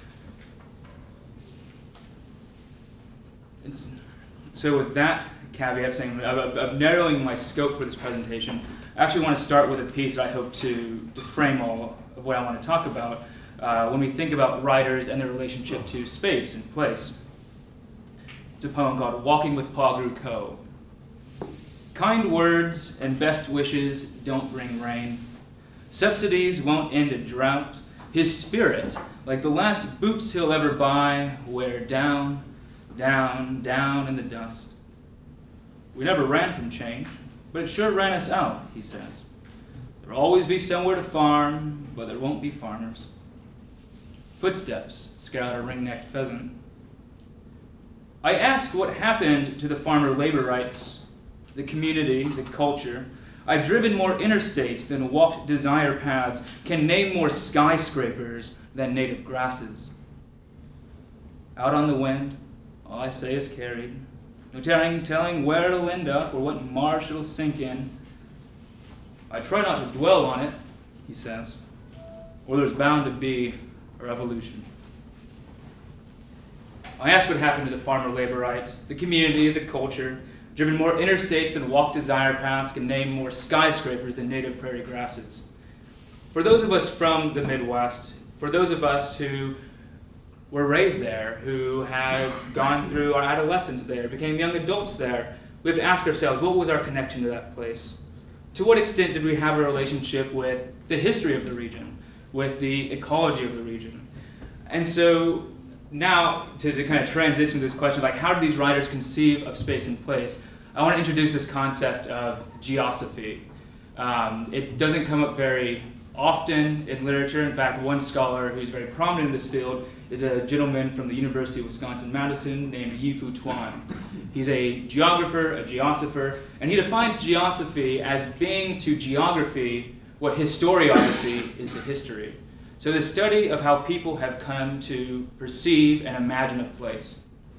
It's, so with that caveat saying, of, of narrowing my scope for this presentation, I actually want to start with a piece that I hope to, to frame all of what I want to talk about uh, when we think about writers and their relationship to space and place. It's a poem called Walking with Paul Coe. Kind words and best wishes don't bring rain. Subsidies won't end a drought. His spirit, like the last boots he'll ever buy, wear down, down, down in the dust. We never ran from change, but it sure ran us out, he says. There'll always be somewhere to farm, but there won't be farmers. Footsteps scare out a ring-necked pheasant. I asked what happened to the farmer labor rights, the community, the culture. I've driven more interstates than walked desire paths, can name more skyscrapers than native grasses. Out on the wind, all I say is carried. No telling, telling where it'll end up or what marsh it'll sink in. I try not to dwell on it, he says, or there's bound to be a revolution. I ask what happened to the farmer labor rights, the community, the culture, driven more interstates than walk desire paths, can name more skyscrapers than native prairie grasses. For those of us from the Midwest, for those of us who were raised there, who have gone through our adolescence there, became young adults there, we have to ask ourselves, what was our connection to that place? To what extent did we have a relationship with the history of the region, with the ecology of the region? And so now, to, to kind of transition to this question, like how do these writers conceive of space and place, I want to introduce this concept of geosophy. Um, it doesn't come up very often in literature. In fact, one scholar who's very prominent in this field is a gentleman from the University of Wisconsin-Madison named Yi-Fu Tuan. He's a geographer, a geosopher, and he defined geosophy as being to geography what historiography is to history. So the study of how people have come to perceive and imagine a place.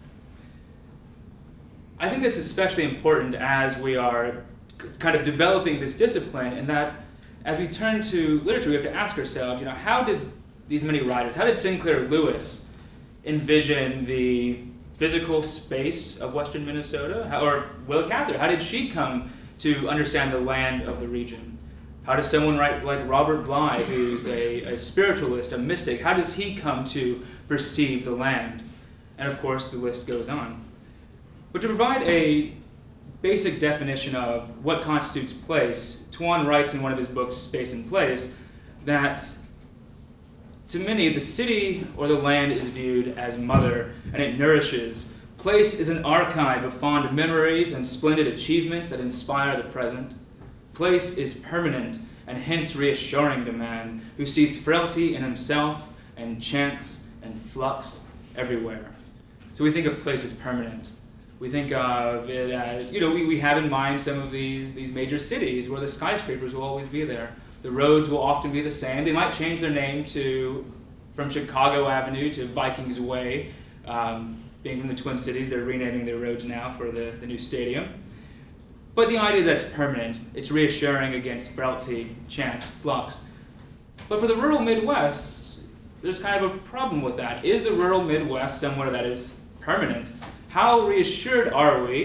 I think that's especially important as we are kind of developing this discipline, in that as we turn to literature, we have to ask ourselves, you know, how did these many writers, how did Sinclair Lewis envision the physical space of western Minnesota? How, or Willa Cather, how did she come to understand the land of the region? How does someone write like Robert Bly, who's a, a spiritualist, a mystic, how does he come to perceive the land? And of course, the list goes on. But to provide a basic definition of what constitutes place, Tuan writes in one of his books, Space and Place, that to many, the city or the land is viewed as mother, and it nourishes. Place is an archive of fond memories and splendid achievements that inspire the present. Place is permanent, and hence reassuring to man, who sees frailty in himself, and chance and flux everywhere. So we think of place as permanent. We think of it as, you know, we, we have in mind some of these, these major cities where the skyscrapers will always be there. The roads will often be the same. They might change their name to, from Chicago Avenue to Vikings Way. Um, being from the Twin Cities, they're renaming their roads now for the, the new stadium. But the idea that's permanent, it's reassuring against frailty, chance, flux. But for the rural Midwest, there's kind of a problem with that. Is the rural Midwest somewhere that is permanent? How reassured are we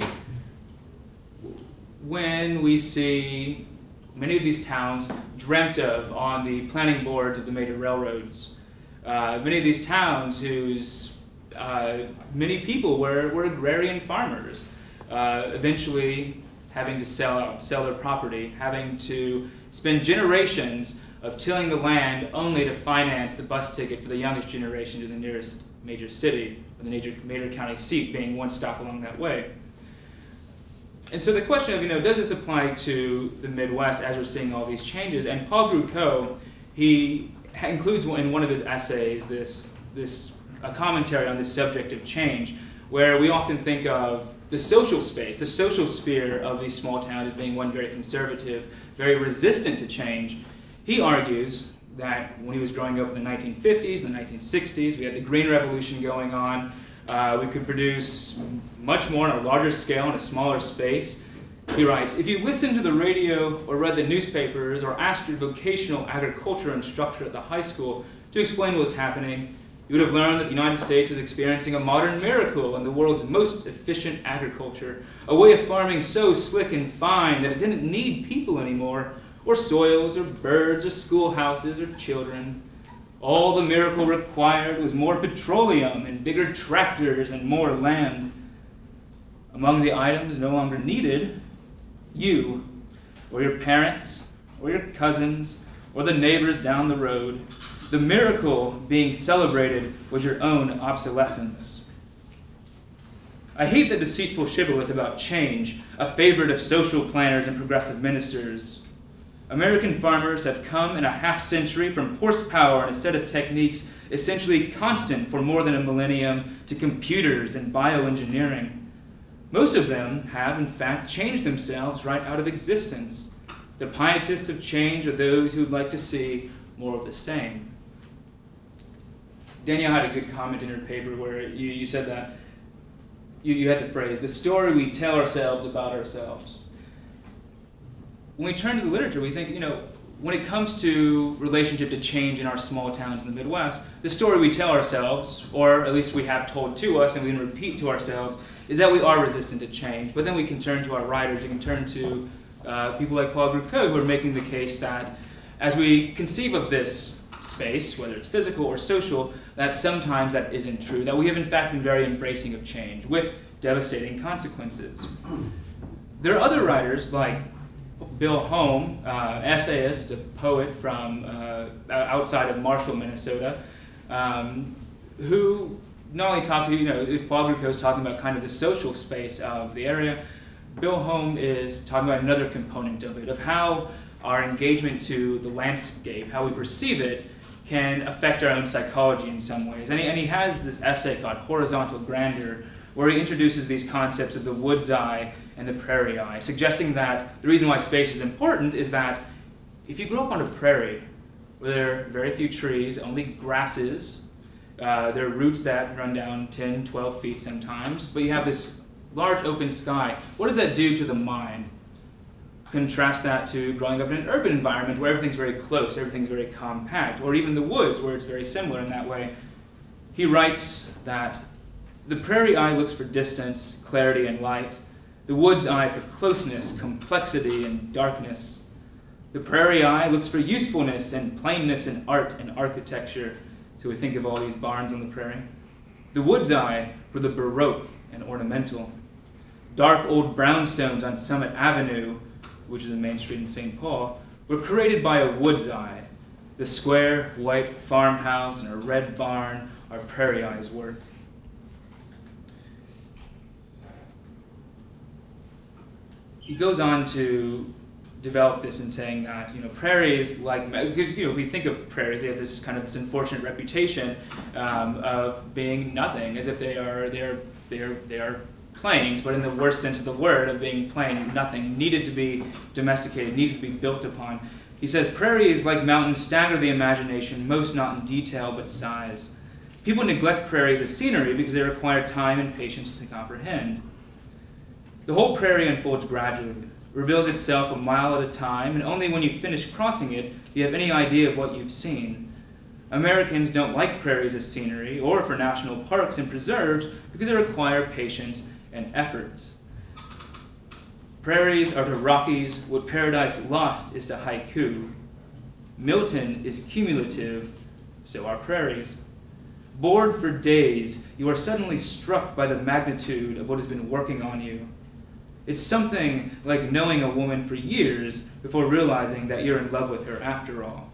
when we see many of these towns dreamt of on the planning boards of the major railroads? Uh, many of these towns whose uh, many people were, were agrarian farmers, uh, eventually having to sell out, sell their property, having to spend generations of tilling the land only to finance the bus ticket for the youngest generation to the nearest major city, or the major, major county seat being one stop along that way. And so the question of, you know, does this apply to the Midwest as we're seeing all these changes? And Paul Grucot, he includes in one of his essays this, this a commentary on this subject of change, where we often think of the social space, the social sphere of these small towns as being one very conservative, very resistant to change. He argues that when he was growing up in the nineteen fifties, the nineteen sixties, we had the Green Revolution going on. Uh, we could produce much more on a larger scale in a smaller space. He writes, if you listened to the radio or read the newspapers or asked your vocational agriculture instructor at the high school to explain what was happening, you would have learned that the United States was experiencing a modern miracle in the world's most efficient agriculture, a way of farming so slick and fine that it didn't need people anymore, or soils, or birds, or schoolhouses, or children. All the miracle required was more petroleum and bigger tractors and more land. Among the items no longer needed, you, or your parents, or your cousins, or the neighbors down the road. The miracle being celebrated was your own obsolescence. I hate the deceitful shibboleth about change, a favorite of social planners and progressive ministers. American farmers have come in a half century from horsepower and a set of techniques essentially constant for more than a millennium to computers and bioengineering. Most of them have, in fact, changed themselves right out of existence. The pietists of change are those who would like to see more of the same. Danielle had a good comment in her paper where you, you said that, you, you had the phrase, the story we tell ourselves about ourselves. When we turn to the literature, we think, you know, when it comes to relationship to change in our small towns in the Midwest, the story we tell ourselves, or at least we have told to us and we can repeat to ourselves, is that we are resistant to change. But then we can turn to our writers, we can turn to uh, people like Paul Grucot, who are making the case that as we conceive of this space, whether it's physical or social, that sometimes that isn't true, that we have in fact been very embracing of change with devastating consequences. There are other writers like Bill Home, uh, essayist, a poet from uh, outside of Marshall, Minnesota, um, who not only talked to, you know, if Paul Grucot is talking about kind of the social space of the area, Bill Home is talking about another component of it, of how our engagement to the landscape, how we perceive it, can affect our own psychology in some ways. And he, and he has this essay called Horizontal Grandeur, where he introduces these concepts of the wood's eye and the prairie eye, suggesting that the reason why space is important is that if you grow up on a prairie where there are very few trees, only grasses, uh, there are roots that run down ten, twelve feet sometimes, but you have this large open sky, what does that do to the mind? Contrast that to growing up in an urban environment where everything's very close, everything's very compact, or even the woods where it's very similar in that way. He writes that the prairie eye looks for distance, clarity, and light. The wood's eye for closeness, complexity, and darkness. The prairie eye looks for usefulness and plainness in art and architecture. So we think of all these barns on the prairie. The wood's eye for the baroque and ornamental. Dark old brownstones on Summit Avenue, which is a main street in Saint Paul, were created by a wood's eye. The square, white farmhouse and a red barn are prairie eye's work. He goes on to develop this in saying that, you know, prairies, like, because, you know, if we think of prairies, they have this kind of this unfortunate reputation um, of being nothing, as if they are, they are, they are, they are plains, but in the worst sense of the word, of being plain, nothing, needed to be domesticated, needed to be built upon. He says, prairies, like mountains, stagger the imagination, most not in detail, but size. People neglect prairies as scenery because they require time and patience to comprehend. The whole prairie unfolds gradually, reveals itself a mile at a time, and only when you finish crossing it do you have any idea of what you've seen. Americans don't like prairies as scenery or for national parks and preserves because they require patience and effort. Prairies are to Rockies what Paradise Lost is to haiku. Milton is cumulative, so are prairies. Bored for days, you are suddenly struck by the magnitude of what has been working on you. It's something like knowing a woman for years before realizing that you're in love with her after all.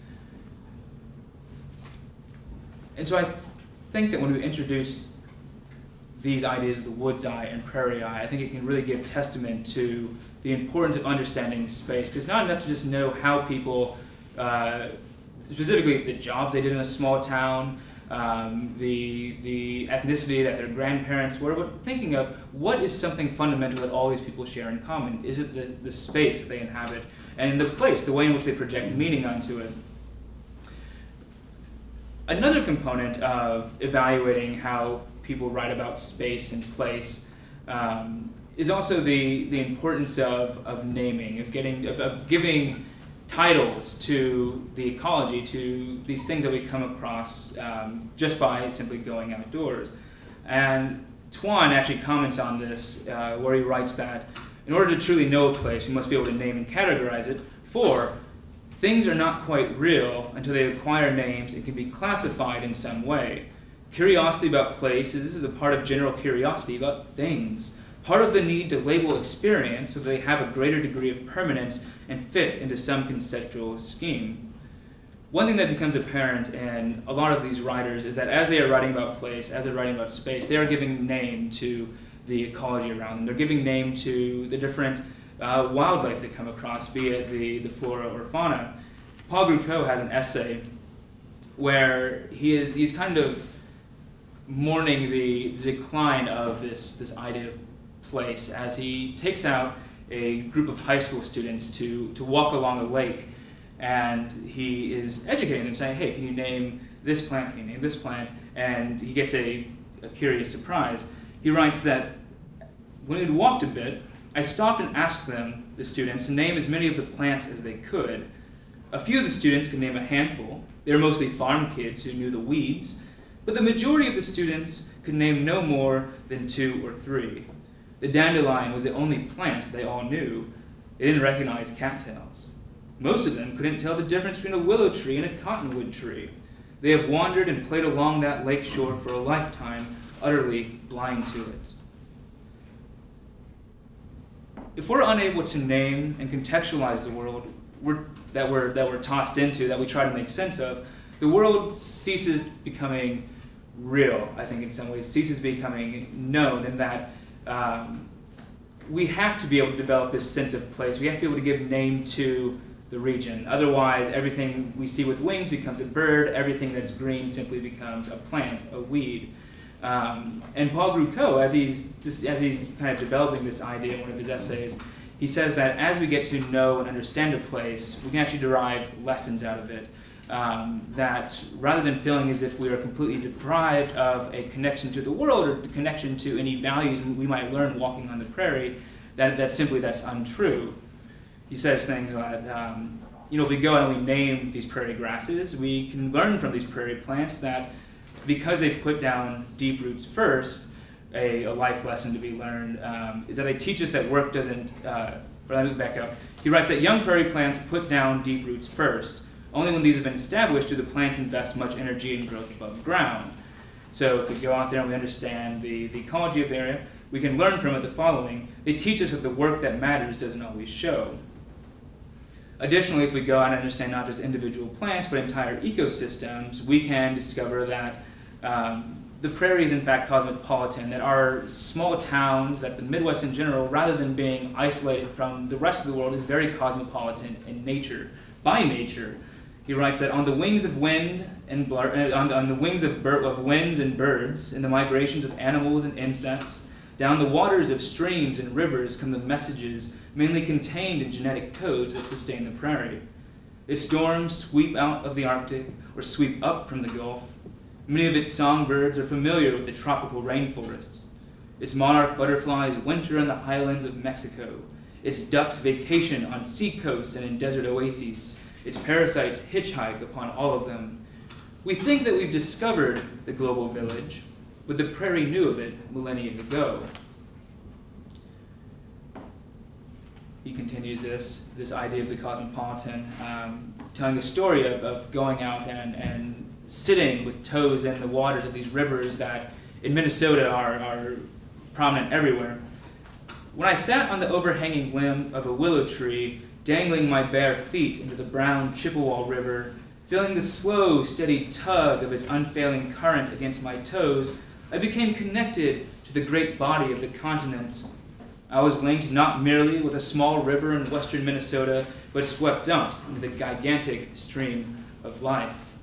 And so I th- think that when we introduce these ideas of the wood's eye and prairie eye, I think it can really give testament to the importance of understanding space. Because it's not enough to just know how people, uh, specifically the jobs they did in a small town, Um, the, the ethnicity that their grandparents were, but thinking of what is something fundamental that all these people share in common. Is it the, the space that they inhabit and the place, the way in which they project meaning onto it? Another component of evaluating how people write about space and place um, is also the, the importance of, of naming, of, getting, of, of giving titles to the ecology, to these things that we come across um, just by simply going outdoors. And Tuan actually comments on this, uh, where he writes that in order to truly know a place, you must be able to name and categorize it, for things are not quite real until they acquire names and can be classified in some way. Curiosity about places is a part of general curiosity about things, part of the need to label experience so that they have a greater degree of permanence and fit into some conceptual scheme. One thing that becomes apparent in a lot of these writers is that as they are writing about place, as they're writing about space, they are giving name to the ecology around them. They're giving name to the different uh, wildlife they come across, be it the, the flora or fauna. Paul Grucot has an essay where he is he's kind of mourning the, the decline of this, this idea of place as he takes out a group of high school students to, to walk along a lake, and he is educating them, saying, hey, can you name this plant, can you name this plant? And he gets a, a curious surprise. He writes that when he'd walked a bit, I stopped and asked them, the students, to name as many of the plants as they could. A few of the students could name a handful. They were mostly farm kids who knew the weeds, but the majority of the students could name no more than two or three. The dandelion was the only plant they all knew. They didn't recognize cattails. Most of them couldn't tell the difference between a willow tree and a cottonwood tree. They have wandered and played along that lake shore for a lifetime, utterly blind to it. If we're unable to name and contextualize the world we're, that, we're, that we're tossed into, that we try to make sense of, the world ceases becoming real, I think in some ways, ceases becoming known, in that um, we have to be able to develop this sense of place. We have to be able to give name to the region. Otherwise, everything we see with wings becomes a bird, everything that's green simply becomes a plant, a weed. Um, and Paul Grucot, as he's, just, as he's kind of developing this idea in one of his essays, he says that as we get to know and understand a place, we can actually derive lessons out of it. Um, that rather than feeling as if we are completely deprived of a connection to the world or connection to any values we might learn walking on the prairie, that, that simply that's untrue. He says things like, um, you know, if we go and we name these prairie grasses, we can learn from these prairie plants that because they put down deep roots first, a, a life lesson to be learned um, is that they teach us that work doesn't, uh, but let me back up. He writes that young prairie plants put down deep roots first. Only when these have been established do the plants invest much energy in growth above ground. So if we go out there and we understand the, the ecology of the area, we can learn from it the following. They teach us that the work that matters doesn't always show. Additionally, if we go out and understand not just individual plants, but entire ecosystems, we can discover that um, the prairie is in fact cosmopolitan, that our small towns, that the Midwest in general, rather than being isolated from the rest of the world, is very cosmopolitan in nature, by nature. He writes that on the wings of wind and blur, on, the, on the wings of, bir of winds and birds, in the migrations of animals and insects, down the waters of streams and rivers come the messages mainly contained in genetic codes that sustain the prairie. Its storms sweep out of the Arctic or sweep up from the Gulf. Many of its songbirds are familiar with the tropical rainforests. Its monarch butterflies winter in the highlands of Mexico. Its ducks vacation on seacoasts and in desert oases. Its parasites hitchhike upon all of them. We think that we've discovered the global village, but the prairie knew of it millennia ago. He continues this, this idea of the cosmopolitan, um, telling a story of, of going out and, and sitting with toes in the waters of these rivers that in Minnesota are, are prominent everywhere. When I sat on the overhanging limb of a willow tree, dangling my bare feet into the brown Chippewa River, feeling the slow, steady tug of its unfailing current against my toes, I became connected to the great body of the continent. I was linked not merely with a small river in western Minnesota, but swept up into the gigantic stream of life.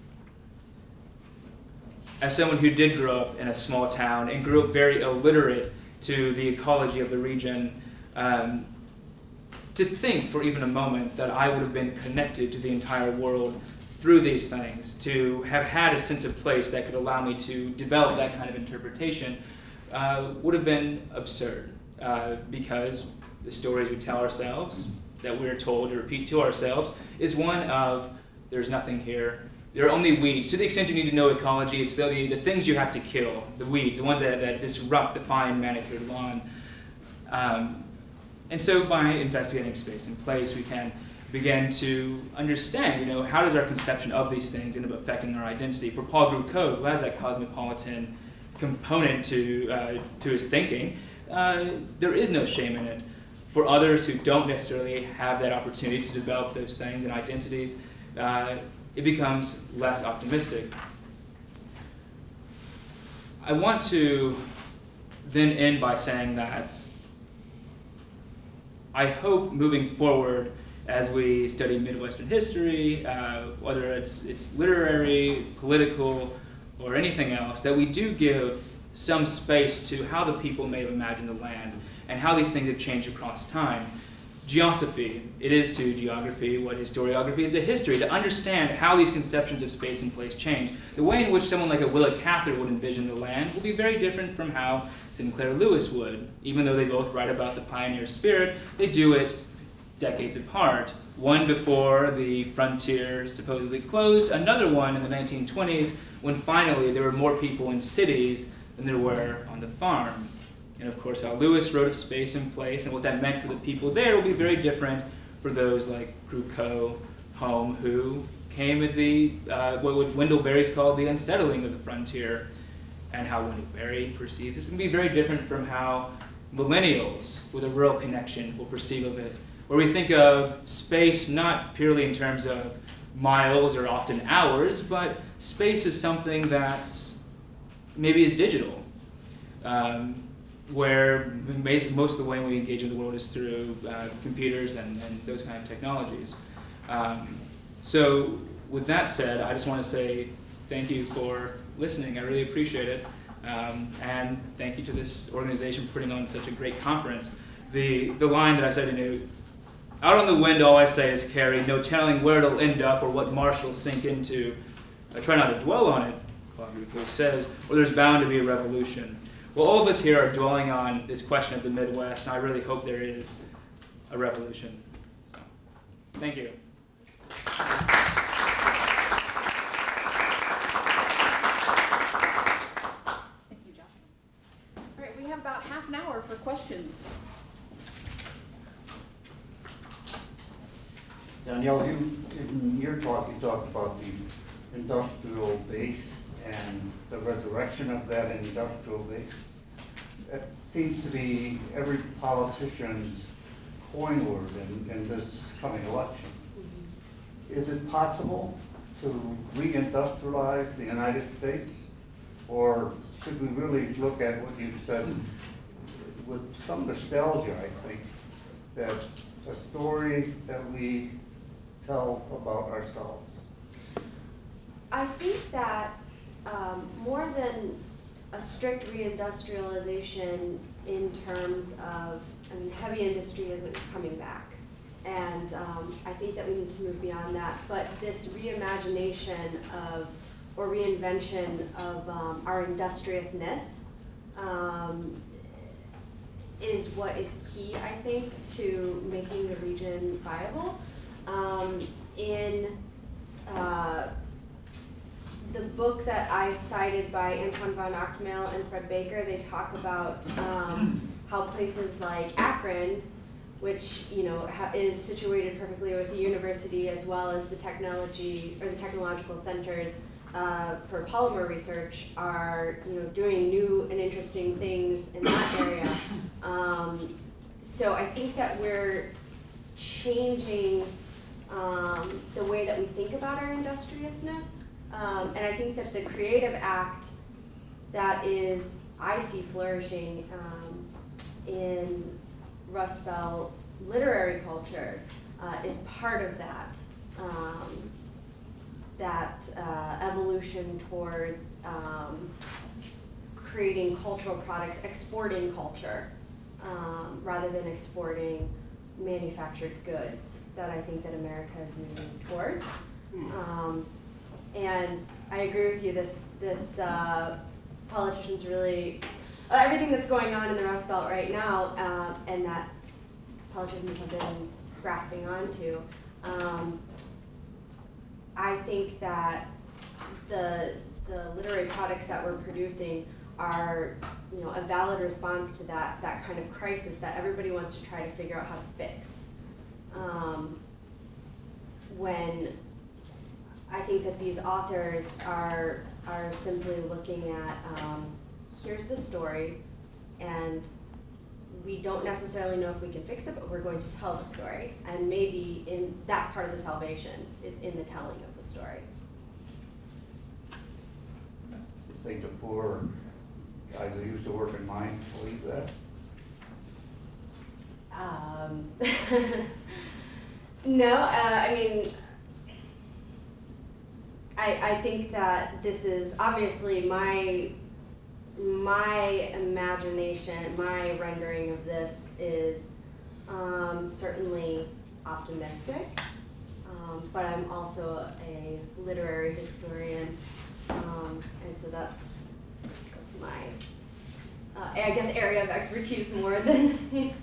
As someone who did grow up in a small town and grew up very illiterate to the ecology of the region, um, to think for even a moment that I would have been connected to the entire world through these things, to have had a sense of place that could allow me to develop that kind of interpretation, uh, would have been absurd, uh, because the stories we tell ourselves, that we're told to repeat to ourselves, is one of, there's nothing here, there are only weeds. To the extent you need to know ecology, it's the, the things you have to kill, the weeds, the ones that, that disrupt the fine manicured lawn. Um, and so by investigating space and place, we can begin to understand, you know, how does our conception of these things end up affecting our identity? For Paul Grucot, who has that cosmopolitan component to, uh, to his thinking, uh, there is no shame in it. For others who don't necessarily have that opportunity to develop those things and identities, uh, it becomes less optimistic. I want to then end by saying that I hope moving forward as we study Midwestern history, uh, whether it's, it's literary, political, or anything else, that we do give some space to how the people may have imagined the land and how these things have changed across time. Geosophy, it is to geography what historiography is to history, to understand how these conceptions of space and place change. The way in which someone like a Willa Cather would envision the land will be very different from how Sinclair Lewis would. Even though they both write about the pioneer spirit, they do it decades apart. One before the frontier supposedly closed, another one in the nineteen twenties when finally there were more people in cities than there were on the farm. And of course, how Lewis wrote of space and place and what that meant for the people there will be very different for those like Crusoe, Home, who came at the, uh, what Wendell Berry's called the unsettling of the frontier, and how Wendell Berry perceived it. It's going to be very different from how millennials with a rural connection will perceive of it, where we think of space not purely in terms of miles or often hours, but space is something that maybe is digital, um, where most of the way we engage in the world is through uh, computers and, and those kind of technologies. Um, so with that said, I just want to say thank you for listening. I really appreciate it. Um, and thank you to this organization for putting on such a great conference. The, the line that I said, you know, out on the wind all I say is carry, no telling where it'll end up or what marsh it'll sink into. I try not to dwell on it, because it says, or there's bound to be a revolution. Well, all of us here are dwelling on this question of the Midwest, and I really hope there is a revolution. So, thank you. Thank you, Josh. All right, we have about half an hour for questions. Danielle, you, in your talk, you talked about the industrial base and the resurrection of that industrial base. That seems to be every politician's coin word in, in this coming election. Is it possible to reindustrialize the United States? Or should we really look at what you said with some nostalgia, I think, that a story that we tell about ourselves? I think that um, more than a strict reindustrialization in terms of, I mean, heavy industry is coming back. And um, I think that we need to move beyond that. But this reimagination of, or reinvention of um, our industriousness um, is what is key, I think, to making the region viable. Um, in uh, the book that I cited by Anton von Ochtmail and Fred Baker, they talk about um, how places like Akron, which you know ha is situated perfectly with the university as well as the technology or the technological centers uh, for polymer research, are you know doing new and interesting things in that area. Um, so I think that we're changing um, the way that we think about our industriousness. Um, and I think that the creative act that is, I see flourishing um, in Rust Belt literary culture uh, is part of that, um, that uh, evolution towards um, creating cultural products, exporting culture, um, rather than exporting manufactured goods that I think that America is moving towards. Um, And I agree with you, this, this uh, politicians really, uh, everything that's going on in the Rust Belt right now, uh, and that politicians have been grasping onto, um, I think that the, the literary products that we're producing are you know, a valid response to that, that kind of crisis that everybody wants to try to figure out how to fix. Um, when I think that these authors are, are simply looking at, um, here's the story, and we don't necessarily know if we can fix it, but we're going to tell the story. And maybe in, that's part of the salvation, is in the telling of the story. You think the poor guys who used to work in mines believe that? Um, no, uh, I mean, I, I think that this is obviously my, my imagination, my rendering of this is um, certainly optimistic, um, but I'm also a literary historian, um, and so that's, that's my, uh, I guess, area of expertise more than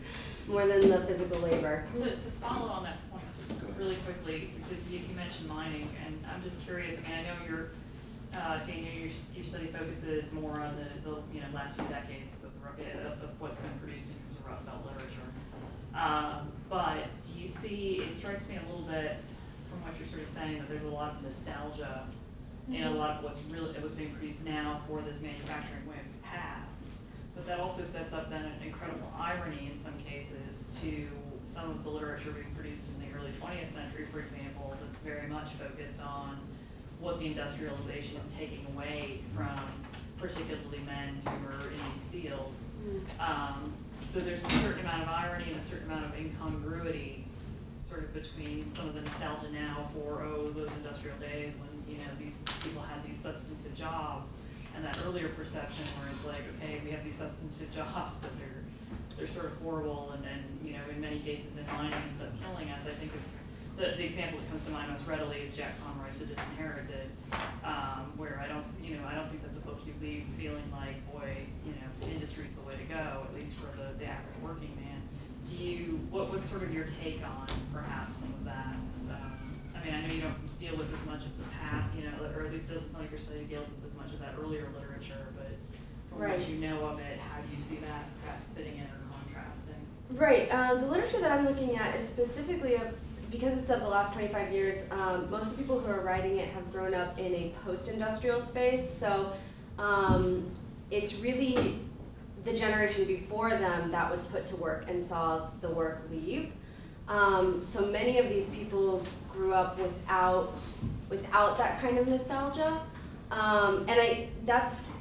more than the physical labor. To, to follow on that point, just really quickly, because you, you mentioned mining, and I'm just curious. I mean, I know your uh, Danielle, your, your study focuses more on the, the you know last few decades of, the, of, of what's been produced in terms of Rust Belt literature. Um, but do you see? It strikes me a little bit from what you're sort of saying that there's a lot of nostalgia mm-hmm. in a lot of what's really what's being produced now for this manufacturing way of the past. But that also sets up then an incredible irony in some cases to some of the literature being produced in the early twentieth century, for example, that's very much focused on what the industrialization is taking away from particularly men who are in these fields. Um, so there's a certain amount of irony and a certain amount of incongruity sort of between some of the nostalgia now for, oh, those industrial days when, you know, these people had these substantive jobs, and that earlier perception where it's like, okay, we have these substantive jobs, but they're they're sort of horrible, and, and you know, in many cases in mining and stuff killing us. I think of the, the example that comes to mind most readily is Jack Conroy's The Disinherited, um, where I don't, you know, I don't think that's a book you leave feeling like, boy, you know, industry's the way to go, at least for the, the average working man. Do you, what, what's sort of your take on perhaps some of that? Um, I mean, I know you don't deal with as much of the path, you know, or at least doesn't sound like your study deals with as much of that earlier literature, but from right. what you know of it, how do you see that perhaps fitting in or contrasting? Right. Uh, the literature that I'm looking at is specifically of, because it's of the last twenty-five years, um, most of the people who are writing it have grown up in a post-industrial space, so um, it's really the generation before them that was put to work and saw the work leave. Um, so many of these people grew up without without that kind of nostalgia, um, and I that's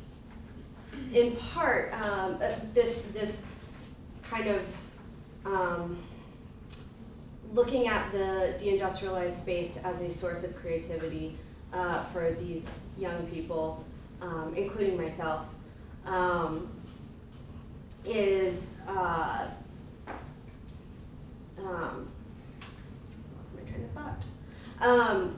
in part um, uh, this this kind of um, looking at the deindustrialized space as a source of creativity uh, for these young people, um, including myself, um, is. Uh, Um, lost my train of thought. Um,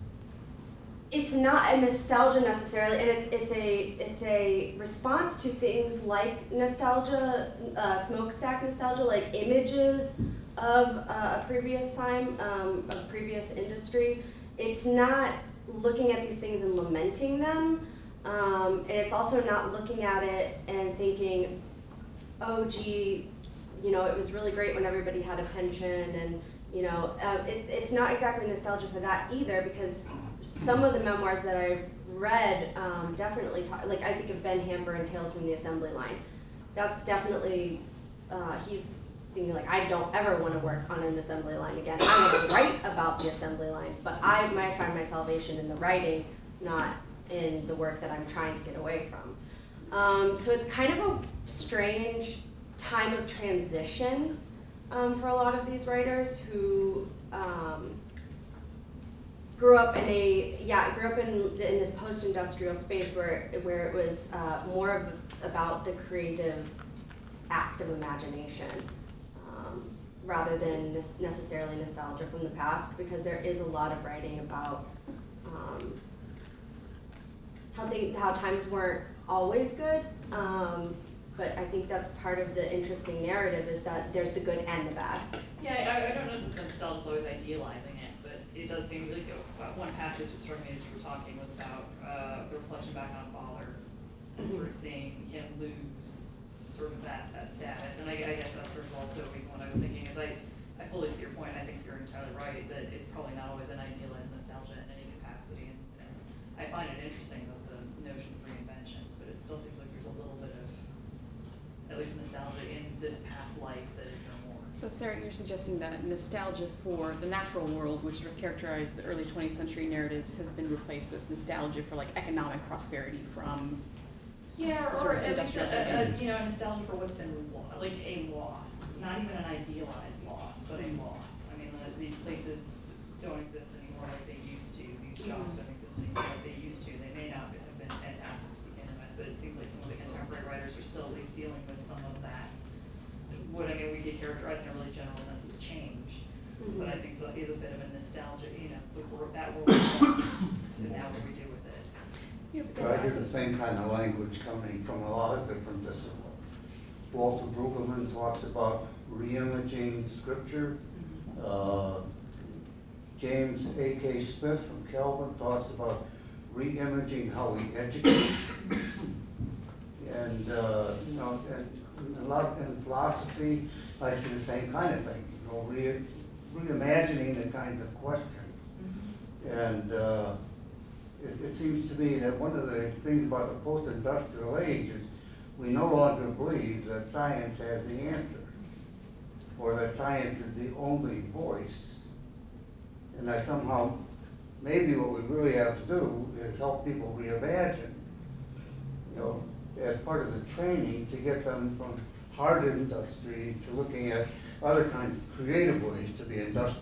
it's not a nostalgia necessarily, and it's it's a it's a response to things like nostalgia, uh, smokestack nostalgia, like images of uh, a previous time, um, of previous industry. It's not looking at these things and lamenting them, um, and it's also not looking at it and thinking, oh, gee. You know, it was really great when everybody had a pension, and you know, uh, it, it's not exactly nostalgia for that either, because some of the memoirs that I've read um, definitely talk, like I think of Ben Hamper and Tales from the Assembly Line. That's definitely, uh, he's thinking like, I don't ever want to work on an assembly line again. I want to write about the assembly line, but I might find my salvation in the writing, not in the work that I'm trying to get away from. Um, so it's kind of a strange time of transition um, for a lot of these writers who um, grew up in a yeah grew up in in this post-industrial space where where it was uh, more of about the creative act of imagination um, rather than necessarily nostalgia from the past, because there is a lot of writing about um, how they, how times weren't always good. Um, But I think that's part of the interesting narrative, is that there's the good and the bad. Yeah, I, I don't know that nostalgia is always idealizing it, but it does seem like uh, one passage that struck me as you were talking was about uh, the reflection back on father, and sort of seeing him lose sort of that, that status. And I, I guess that's sort of also what I was thinking is I, I fully see your point. I think you're entirely right that it's probably not always an idealized nostalgia in any capacity. And, and I find it interesting about the notion of reinvention, but it still seems like there's a little bit of at least nostalgia in this past life that is no more. So Sarah, you're suggesting that nostalgia for the natural world, which sort of characterized the early twentieth century narratives, has been replaced with nostalgia for like economic prosperity from yeah, or sort of at least industrial a, living. a, you know, nostalgia for what's been lo- like a loss, not even an idealized loss, but a loss. I mean, the, these places don't exist anymore like they used to. These jobs don't exist anymore like they used to. They may not have been fantastic to begin with, but it seems like some of the contemporary writers are still at least dealing with some of that. What I mean, we could characterize in a really general sense as change, mm-hmm. but I think so is a bit of a nostalgia. You know, the world, that world. So now what do we do with it? Yeah, I get the same kind of language coming from a lot of different disciplines. Walter Brueggemann talks about reimaging scripture. Uh, James A K Smith from Calvin talks about reimaging how we educate. And, uh, you know, and a lot in philosophy, I see the same kind of thing, you know, re reimagining the kinds of questions. And uh, it, it seems to me that one of the things about the post-industrial age is we no longer believe that science has the answer, or that science is the only voice. And that somehow, maybe what we really have to do is help people reimagine, you know, as part of the training to get them from hard industry to looking at other kinds of creative ways to be industrious.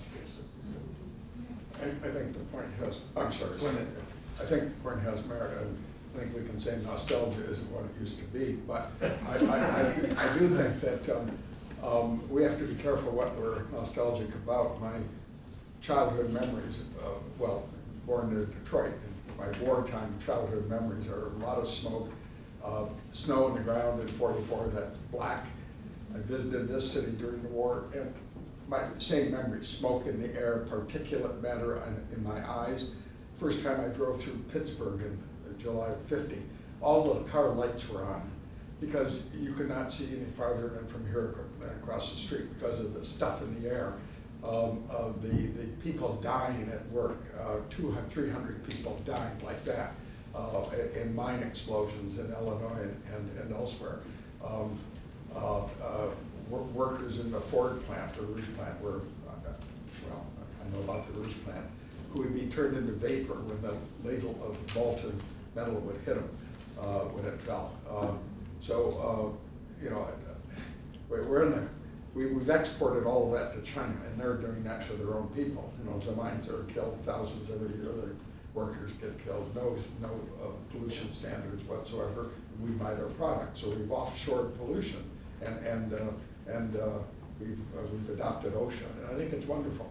I, I think the point has, I'm sorry, I think the point has merit. I think we can say nostalgia isn't what it used to be, but I, I, I, I do think that um, um, we have to be careful what we're nostalgic about. My childhood memories, uh, well, born in Detroit, and my wartime childhood memories are a lot of smoke, uh, snow on the ground in forty-four that's black. I visited this city during the war, and my same memories, smoke in the air, particulate matter in, in my eyes. First time I drove through Pittsburgh in July of fifty, all the car lights were on because you could not see any farther than from here than across the street because of the stuff in the air. Um, uh, the, the people dying at work, uh, two hundred, three hundred people dying like that uh, in mine explosions in Illinois and, and, and elsewhere. Um, uh, uh, workers in the Ford plant, the Rouge plant, were, uh, well, I know about the Rouge plant, who would be turned into vapor when the ladle of molten metal would hit them uh, when it fell. Um, so, uh, you know, we're in the, we, we've exported all of that to China, and they're doing that to their own people. You know, the mines are killed, thousands every year, their workers get killed, no, no uh, pollution standards whatsoever. We buy their products, so we've offshored pollution, and, and, uh, and uh, we've, uh, we've adopted OSHA, and I think it's wonderful.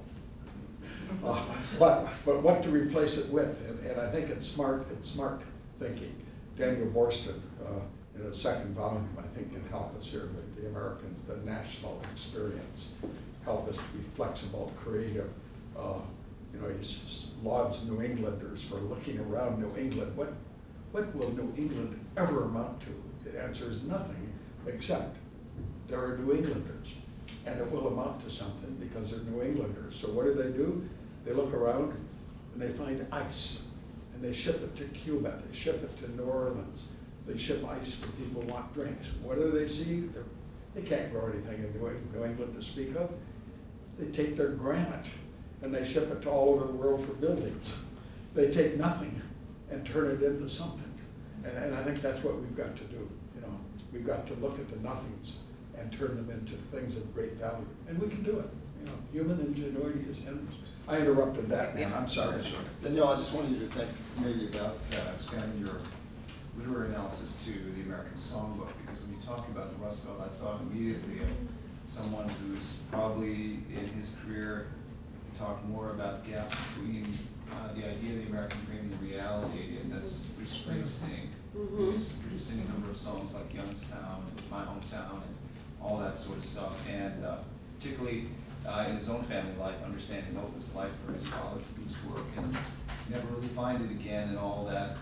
Uh, but, but what to replace it with, and, and I think it's smart, it's smart thinking. Daniel Borston, uh, in a second volume, I think can help us here, the, the Americans, the national experience, help us to be flexible, creative. Uh, you know, he lauds New Englanders for looking around New England. What, what will New England ever amount to? The answer is nothing, except there are New Englanders. And it will amount to something because they're New Englanders. So what do they do? They look around and they find ice. And they ship it to Cuba, they ship it to New Orleans. They ship ice for people who want drinks. What do they see? They're, they can't grow anything in New England to speak of. They take their granite and they ship it to all over the world for buildings. They take nothing and turn it into something. And, and I think that's what we've got to do. You know, we've got to look at the nothings and turn them into things of great value. And we can do it. You know, human ingenuity is endless. I interrupted that, man. I'm sorry. Sir. Danielle, I just wanted you to think maybe about uh, expanding your literary analysis to the American Songbook, because when you talk about the Rust Belt, I thought immediately of someone who's probably in his career talked more about the gap between uh, the idea of the American dream and the reality, and that's Bruce Springsteen, Mm-hmm. who's produced any number of songs like Youngstown, My Hometown, and all that sort of stuff, and uh, particularly uh, in his own family life, understanding what it was like for his father to do his work and never really find it again and all that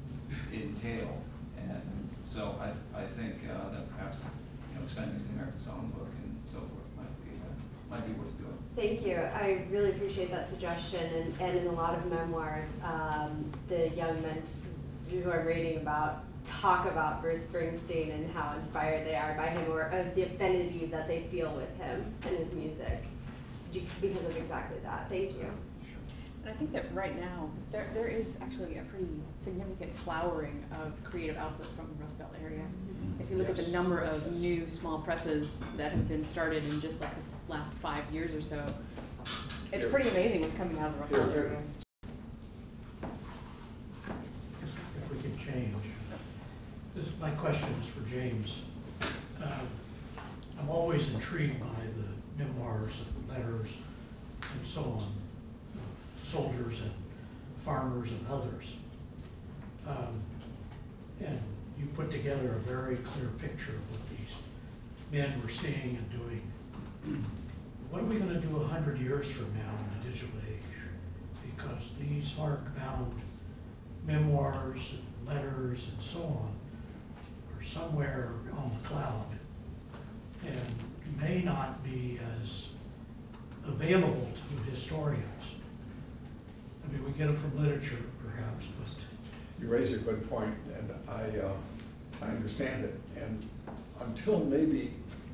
it entailed. And so I, th I think uh, that perhaps you know, expanding to the American Songbook and so forth might be, uh, might be worth doing. Thank you. I really appreciate that suggestion. And, and in a lot of memoirs, um, the young men who I'm reading about talk about Bruce Springsteen and how inspired they are by him, or uh, the affinity that they feel with him and his music because of exactly that. Thank you. And I think that right now, there, there is actually a pretty significant flowering of creative output from the Rust Belt area. Mm-hmm. If you look yes. at the number of yes. new small presses that have been started in just like the last five years or so, it's Here. pretty amazing what's coming out of the Rust Belt area. If we can change. This, my question is for James. Um, I'm always intrigued by the memoirs and letters and so on, soldiers and farmers and others. Um, and you put together a very clear picture of what these men were seeing and doing what are we going to do a hundred years from now in the digital age? Because these hardbound memoirs and letters and so on are somewhere on the cloud and may not be as available to historians. I mean, we get them from literature, perhaps, but... You raise a good point, and I, uh, I understand it. And until maybe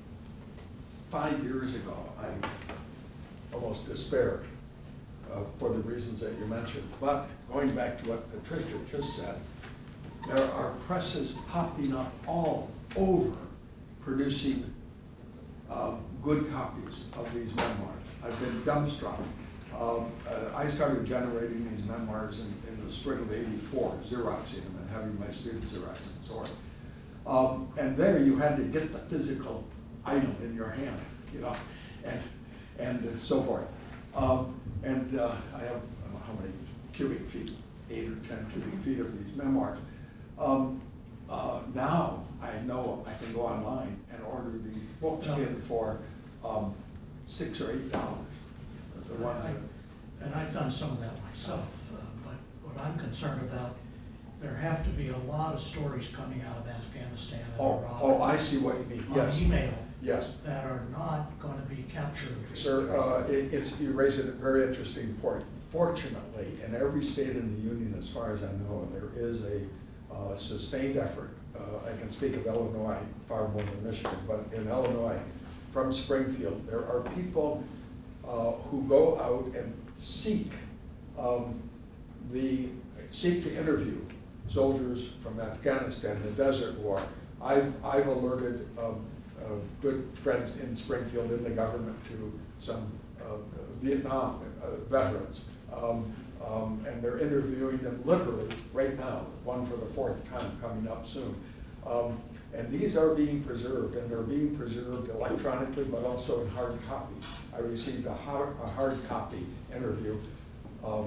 five years ago, I almost despaired uh, for the reasons that you mentioned. But going back to what Patricia just said, there are presses popping up all over producing uh, good copies of these memoirs. I've been dumbstruck. Um, uh, I started generating these memoirs in, in the spring of eighty-four, Xeroxing them and having my students Xerox them and so on. Um, and there you had to get the physical item in your hand, you know, and, and so forth. Um, and uh, I have, I don't know how many cubic feet, eight or ten cubic feet of these memoirs. Um, uh, now I know I can go online and order these books in for um, six or eight dollars. The ones that, and I've done some of that myself, uh, but what I'm concerned about, there have to be a lot of stories coming out of Afghanistan and oh, Iraq. oh, I see what you mean. Yes. On email. Yes. That are not going to be captured. Sir, uh, it, it's, you raise a very interesting point. Fortunately, in every state in the union, as far as I know, there is a uh, sustained effort. Uh, I can speak of Illinois far more than Michigan, but in Illinois, from Springfield, there are people uh, who go out and seek um, the seek to interview soldiers from Afghanistan, the Desert War. I've I've alerted um, uh, good friends in Springfield in the government to some uh, Vietnam uh, veterans, um, um, and they're interviewing them literally right now. One for the fourth time coming up soon. Um, And these are being preserved, and they're being preserved electronically, but also in hard copy. I received a hard, a hard copy interview um,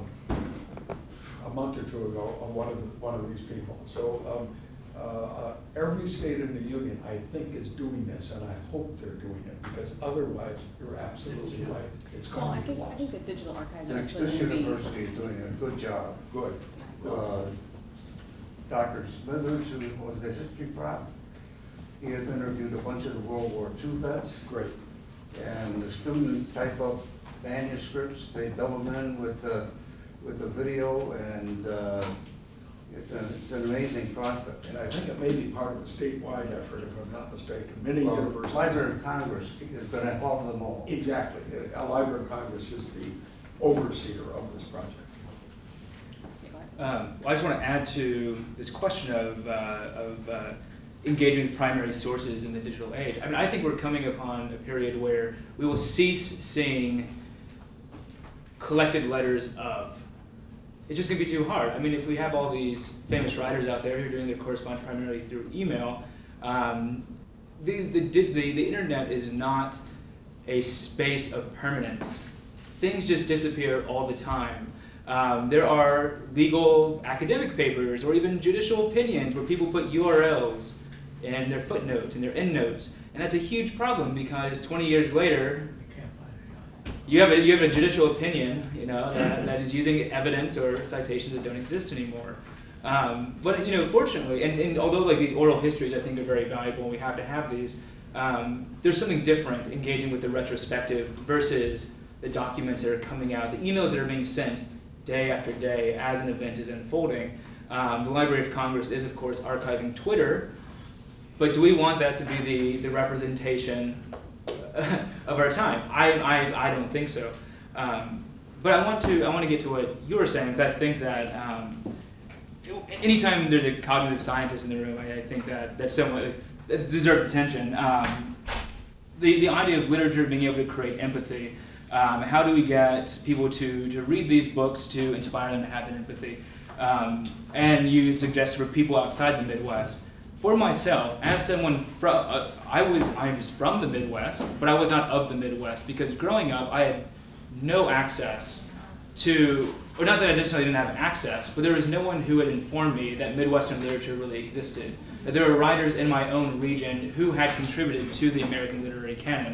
a month or two ago on one of the, one of these people. So um, uh, uh, every state in the union, I think, is doing this, and I hope they're doing it, because otherwise, you're absolutely right. It's Well, Oh, I uh, going to be think, I lost. think the digital archives are This actually this going to be. university is doing a good job. Good. Uh, Doctor Smithers, who was the history prof, he has interviewed a bunch of the World War Two vets. Great. And the students type up manuscripts, they double them in with the, with the video, and uh, it's, a, it's an amazing process. And I think it may be part of a statewide effort, if I'm not mistaken. Many Well, universities. Library of Congress is going to follow them all. Exactly. A Library of Congress is the overseer of this project. Um, well, I just want to add to this question of, uh, of uh, engaging with primary sources in the digital age. I mean, I think we're coming upon a period where we will cease seeing collected letters of. It's just going to be too hard. I mean, if we have all these famous writers out there who are doing their correspondence primarily through email, um, the, the, the, the internet is not a space of permanence. Things just disappear all the time. Um, there are legal academic papers or even judicial opinions where people put U R Ls in their footnotes and their endnotes, and that's a huge problem because twenty years later, You can't find it. you have a, you have a judicial opinion, you know, that, that is using evidence or citations that don't exist anymore. Um, but you know, fortunately, and, and although like these oral histories I think are very valuable and we have to have these, um, there's something different engaging with the retrospective versus the documents that are coming out, the emails that are being sent day after day as an event is unfolding. Um, the Library of Congress is, of course, archiving Twitter, but do we want that to be the, the representation of our time? I, I, I don't think so. Um, but I want to I want to get to what you were saying, because I think that um, anytime there's a cognitive scientist in the room, I, I think that that's someone that deserves attention. Um, the, the idea of literature being able to create empathy. Um, how do we get people to, to read these books to inspire them to have that empathy? Um, and you suggest for people outside the Midwest. For myself, as someone from, uh, I was I was from the Midwest, but I was not of the Midwest because growing up I had no access to, or not that I necessarily didn't have access, but there was no one who had informed me that Midwestern literature really existed. That there were writers in my own region who had contributed to the American literary canon.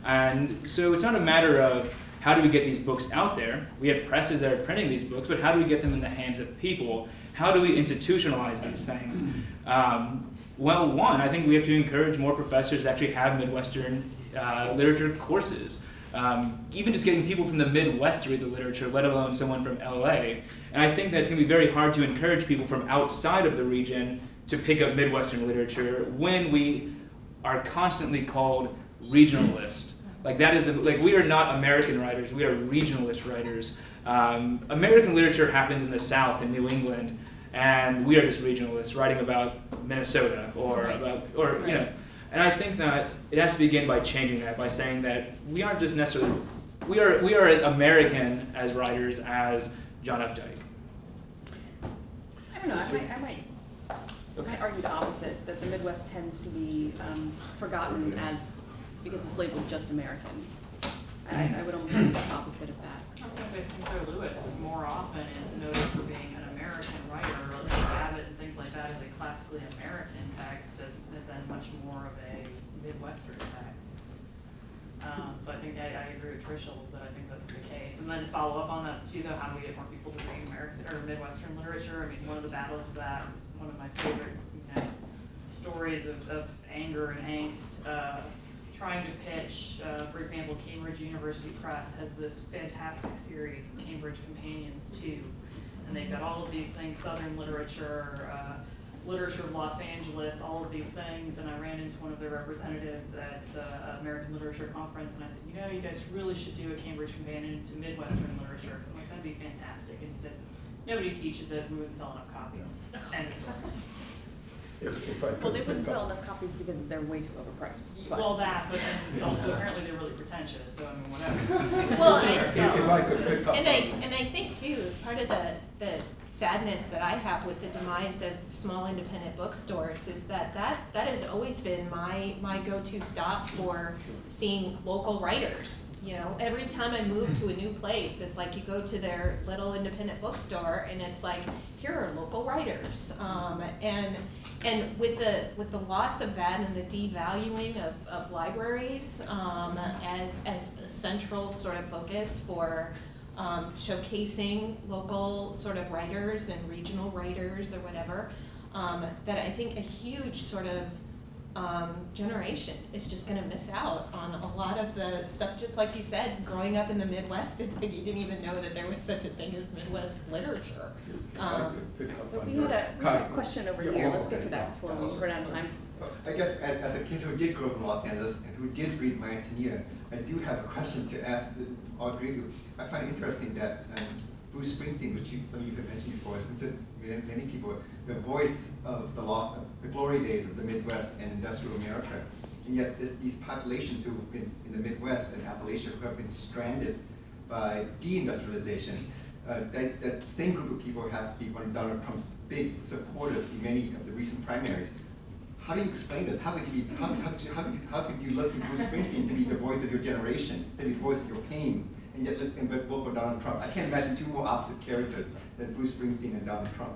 And so it's not a matter of how do we get these books out there. We have presses that are printing these books, but how do we get them in the hands of people? How do we institutionalize these things? Um, well, one, I think we have to encourage more professors to actually have Midwestern uh, literature courses. Um, even just getting people from the Midwest to read the literature, let alone someone from L A. And I think that's going to be very hard to encourage people from outside of the region to pick up Midwestern literature when we are constantly called regionalist. Like that is the, like we are not American writers, we are regionalist writers. Um, American literature happens in the South, in New England, and we are just regionalists, writing about Minnesota or Right. about, or Right. you know. And I think that it has to begin by changing that, by saying that we aren't just necessarily, we are we are as American as writers as John Updike. I don't know, I might, I might, I might argue the opposite, that the Midwest tends to be um, forgotten as, because it's labeled just American. I, I would almost argue the opposite of that. I was gonna say Sinclair Lewis more often is noted for being an American writer, like Abbott and things like that is a classically American text as than much more of a Midwestern text. Um, so I think I, I agree with Tricia that I think that's the case. And then to follow up on that too, though, how do we get more people to read American or Midwestern literature? I mean, one of the battles of that is one of my favorite, you know, stories of, of anger and angst. Uh, trying to pitch, uh, for example, Cambridge University Press has this fantastic series, Cambridge Companions two, and they've got all of these things, Southern literature, uh, literature of Los Angeles, all of these things, and I ran into one of their representatives at uh, American Literature Conference, and I said, you know, you guys really should do a Cambridge Companion to Midwestern literature, so I'm like, that'd be fantastic, and he said, nobody teaches it, we wouldn't sell enough copies. End of story. If, if I could Well, they wouldn't pick sell up- enough copies because they're way too overpriced. But Well, that, but then also apparently they're really pretentious, so I mean, whatever. Well, Do it I- If, if I ourselves. could pick up And I, on- and I think too, part of the, the sadness that I have with the demise of small independent bookstores is that that, that has always been my, my go-to stop for seeing local writers. You know, every time I move to a new place, it's like you go to their little independent bookstore and it's like, here are local writers. Um, and and with the with the loss of that and the devaluing of, of libraries um, as as the central sort of focus for um, showcasing local sort of writers and regional writers or whatever, um, that I think a huge sort of um, generation is just going to miss out on a lot of the stuff. Just like you said, growing up in the Midwest, it's like you didn't even know that there was such a thing as Midwest literature. if I Um, could pick up So on we your had a, we had a comment. question over Yeah, here, oh, let's get okay. to that before we run out of time. I guess as, as a kid who did grow up in Los Angeles and who did read my Antonia, I do have a question to ask the, all three of you. I find it interesting that um, Bruce Springsteen, which you, some of you have mentioned before, is considered many people the voice of the lost, the glory days of the Midwest and industrial America. And yet this, these populations who have been in the Midwest and Appalachia who have been stranded by deindustrialization, uh, that, that same group of people has to be one of Donald Trump's big supporters in many of the recent primaries. How do you explain this? How could you, how, how, could you, how, could you, how could you look to Bruce Springsteen to be the voice of your generation, to be the voice of your pain, and yet look and vote for Donald Trump? I can't imagine two more opposite characters than Bruce Springsteen and Donald Trump.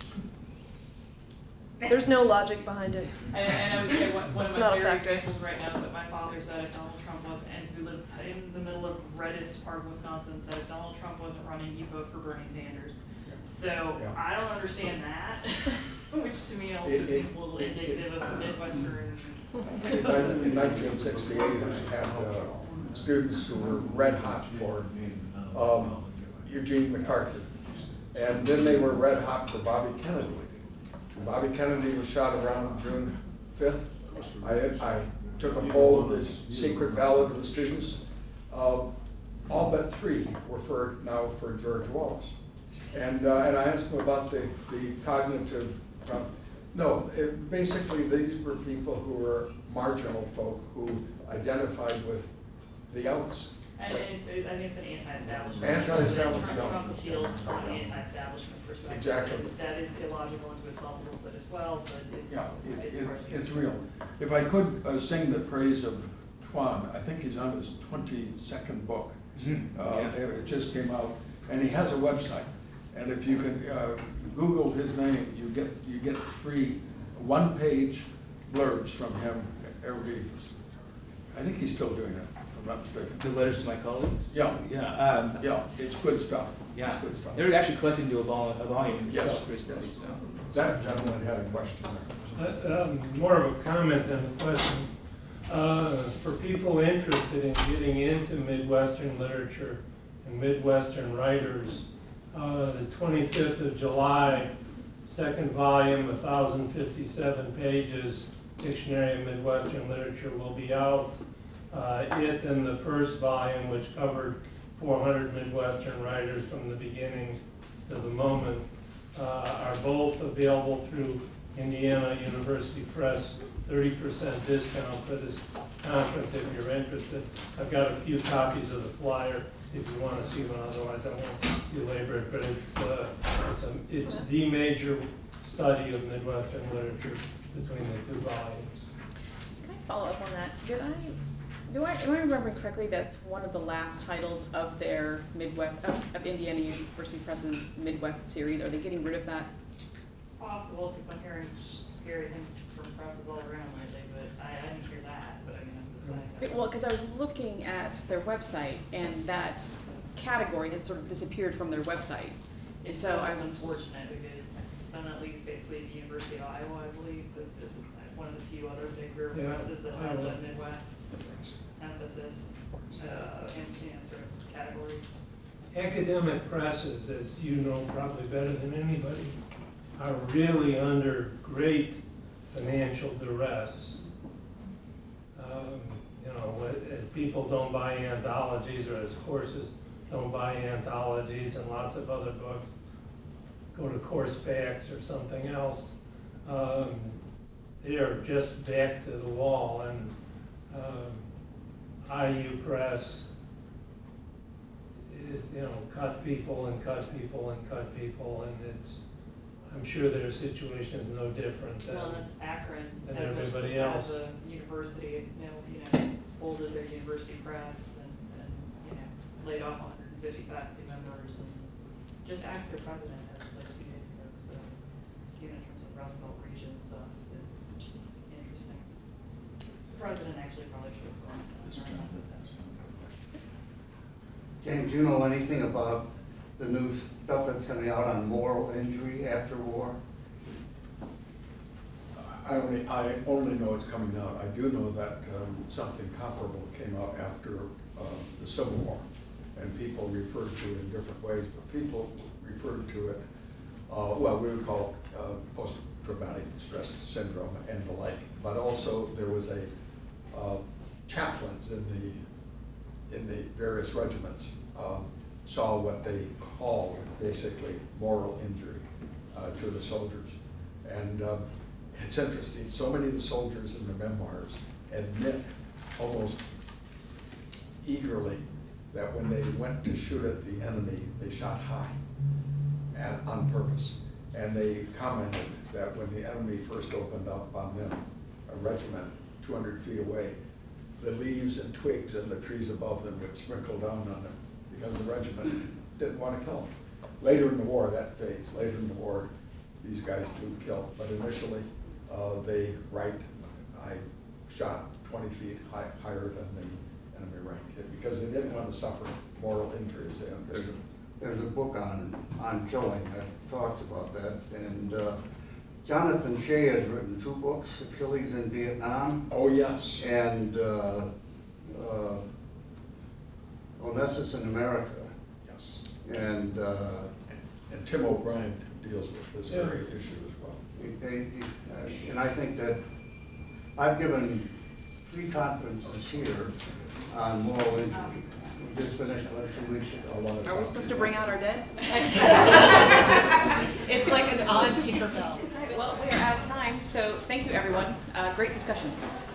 There's no logic behind it. And, and I would say one, one of It's my not a favorite factor. examples right now is that my father said if Donald Trump wasn't, and who lives in the middle of reddest part of Wisconsin, said if Donald Trump wasn't running, he'd vote for Bernie Sanders. So Yeah. I don't understand that, which to me also It- it- seems a little it- it- indicative of the Midwestern. In nineteen sixty-eight, I had uh, students who were red hot for um, Eugene McCarthy. And then they were red hot for Bobby Kennedy. Bobby Kennedy was shot around June fifth. I, I took a poll of this secret ballot of the students. Uh, all but three were for now for George Wallace. And, uh, and I asked them about the, the cognitive, uh, no, it, basically these were people who were marginal folk who identified with the outs. And it's, it, I think it's an anti-establishment. Anti-establishment, Trump, no. Trump appeals from an anti-establishment perspective. Exactly. And that is illogical unto itself a little bit as well, but Yeah, it's, it, it's it, hard to it's real. If I could uh, sing the praise of Tuan, I think he's on his twenty-second book. Mm-hmm. Uh, Yeah. it, it just came out, and he has a website. And if you can uh, Google his name, you get you get free one-page blurbs from him every. I think he's still doing it from I'm not mistaken. The letters to my colleagues? Yeah. Yeah. Um, Yeah, it's good stuff. Yeah. It's good stuff. They're actually collected into a, vol a volume Yes. itself recently. So. That gentleman had a question there. Uh, um, more of a comment than a question. Uh, for people interested in getting into Midwestern literature and Midwestern writers, uh, the twenty-fifth of July, second volume, one thousand fifty-seven pages, Dictionary of Midwestern Literature will be out. Uh, it and the first volume, which covered four hundred Midwestern writers from the beginning to the moment, uh, are both available through Indiana University Press, thirty percent discount for this conference if you're interested. I've got a few copies of the flyer if you want to see one, otherwise I won't belabor it, but it's, uh, it's, a, it's the major study of Midwestern literature between the two volumes. Can I follow up on that? Did I, do I, am I remembering correctly that's one of the last titles of their Midwest, of, of Indiana University Press's Midwest series? Are they getting rid of that? It's possible, because I'm hearing scary things from presses all around lately, but I, I didn't hear that, but I mean, I'm just saying. But, well, because I was looking at their website, and that category has sort of disappeared from their website. And so I was unfortunate, because Bennett League's basically the University of Iowa, I believe. This is one of the few other bigger Yeah, presses that has Iowa. a Midwest emphasis, uh, in, you know, sort of category. Academic presses, as you know probably better than anybody, are really under great financial duress. Um, you know, as people don't buy anthologies, or as courses don't buy anthologies, and lots of other books go to course packs or something else. Um, they are just back to the wall, and um, I U Press is, you know, cut people and cut people and cut people, and it's, I'm sure their situation is no different than, Well, and that's Akron, than as much as everybody it has else. a university, you know, you know, folded their university press and, and, you know, laid off one hundred fifty faculty members, and just asked their president as like two days ago, so even in terms of Rust Belt region stuff, it's interesting. The president actually probably should have gone. James, you know anything about the new stuff that's coming out on moral injury after war? I only, I only know it's coming out. I do know that um, something comparable came out after uh, the Civil War, and people referred to it in different ways, but people referred to it, uh, well, we would call it uh, post-traumatic stress syndrome and the like, but also there was a uh, chaplains in the in the various regiments um, saw what they called basically moral injury uh, to the soldiers. And um, it's interesting, so many of the soldiers in the memoirs admit almost eagerly that when they went to shoot at the enemy, they shot high and on purpose. And they commented that when the enemy first opened up on them, a regiment two hundred feet away, the leaves and twigs and the trees above them would sprinkle down on them because the regiment didn't want to kill them. Later in the war, that fades. Later in the war, these guys do kill. But initially, uh, they write, I shot twenty feet high, higher than the enemy ranked hit because they didn't want to suffer moral injuries. They understood. There's a book on, on killing that talks about that, and uh, Jonathan Shea has written two books, Achilles in Vietnam. Oh, yes. And uh, uh, Onassis in America. Yes. And, uh, and, and Tim O'Brien deals with this Yeah. very issue as well. he, he, he, uh, and I think that I've given three conferences here on moral injury. We just finished one two weeks ago. Are we supposed to bring out our dead? It's like an odd Tinkerbell. All right, well, we are out of time, so thank you, everyone. Uh, great discussion.